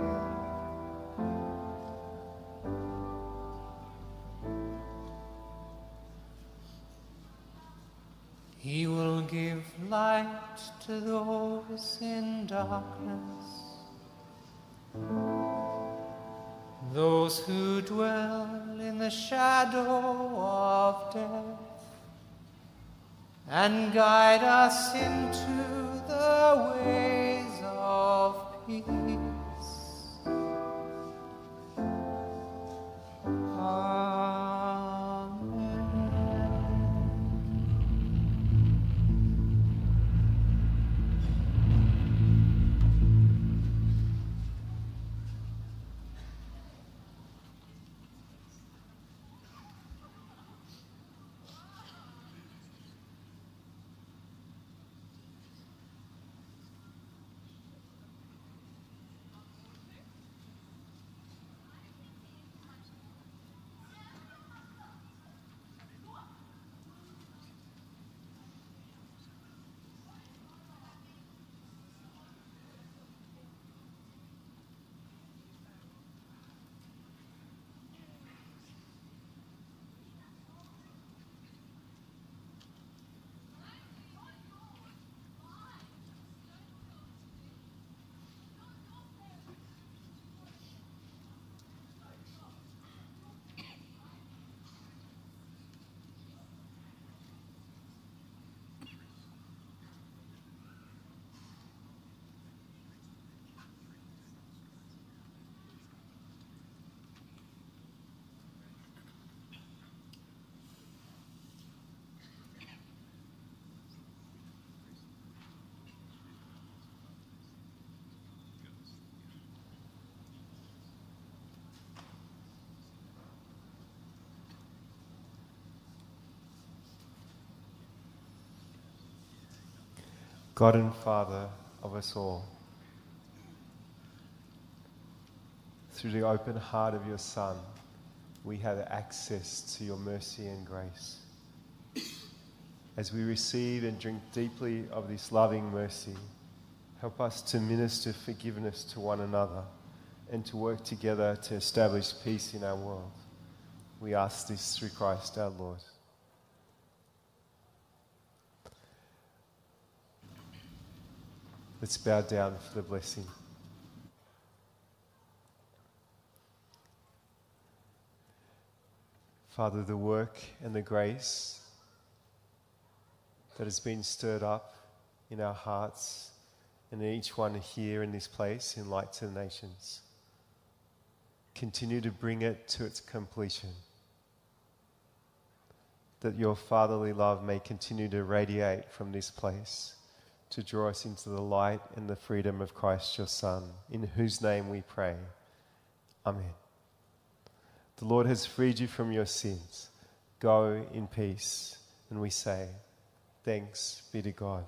He will give light to those in darkness, those who dwell in the shadow of death, and guide us into the ways of peace. God and Father of us all, through the open heart of your Son, we have access to your mercy and grace. As we receive and drink deeply of this loving mercy, help us to minister forgiveness to one another and to work together to establish peace in our world. We ask this through Christ our Lord. Let's bow down for the blessing. Father, the work and the grace that has been stirred up in our hearts and in each one here in this place in Light to the Nations, continue to bring it to its completion, that your fatherly love may continue to radiate from this place, to draw us into the light and the freedom of Christ your Son, in whose name we pray. Amen. The Lord has freed you from your sins. Go in peace. And we say, thanks be to God.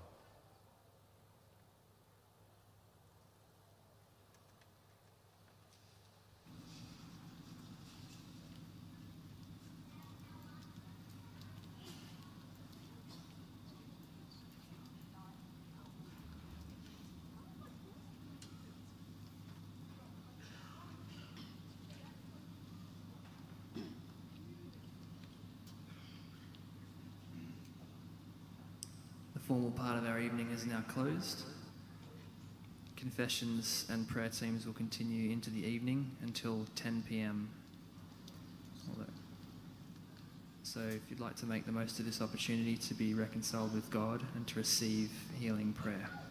The formal part of our evening is now closed. confessions and prayer teams will continue into the evening until ten p.m. Although- So if you'd like to make the most of this opportunity to be reconciled with God and to receive healing prayer.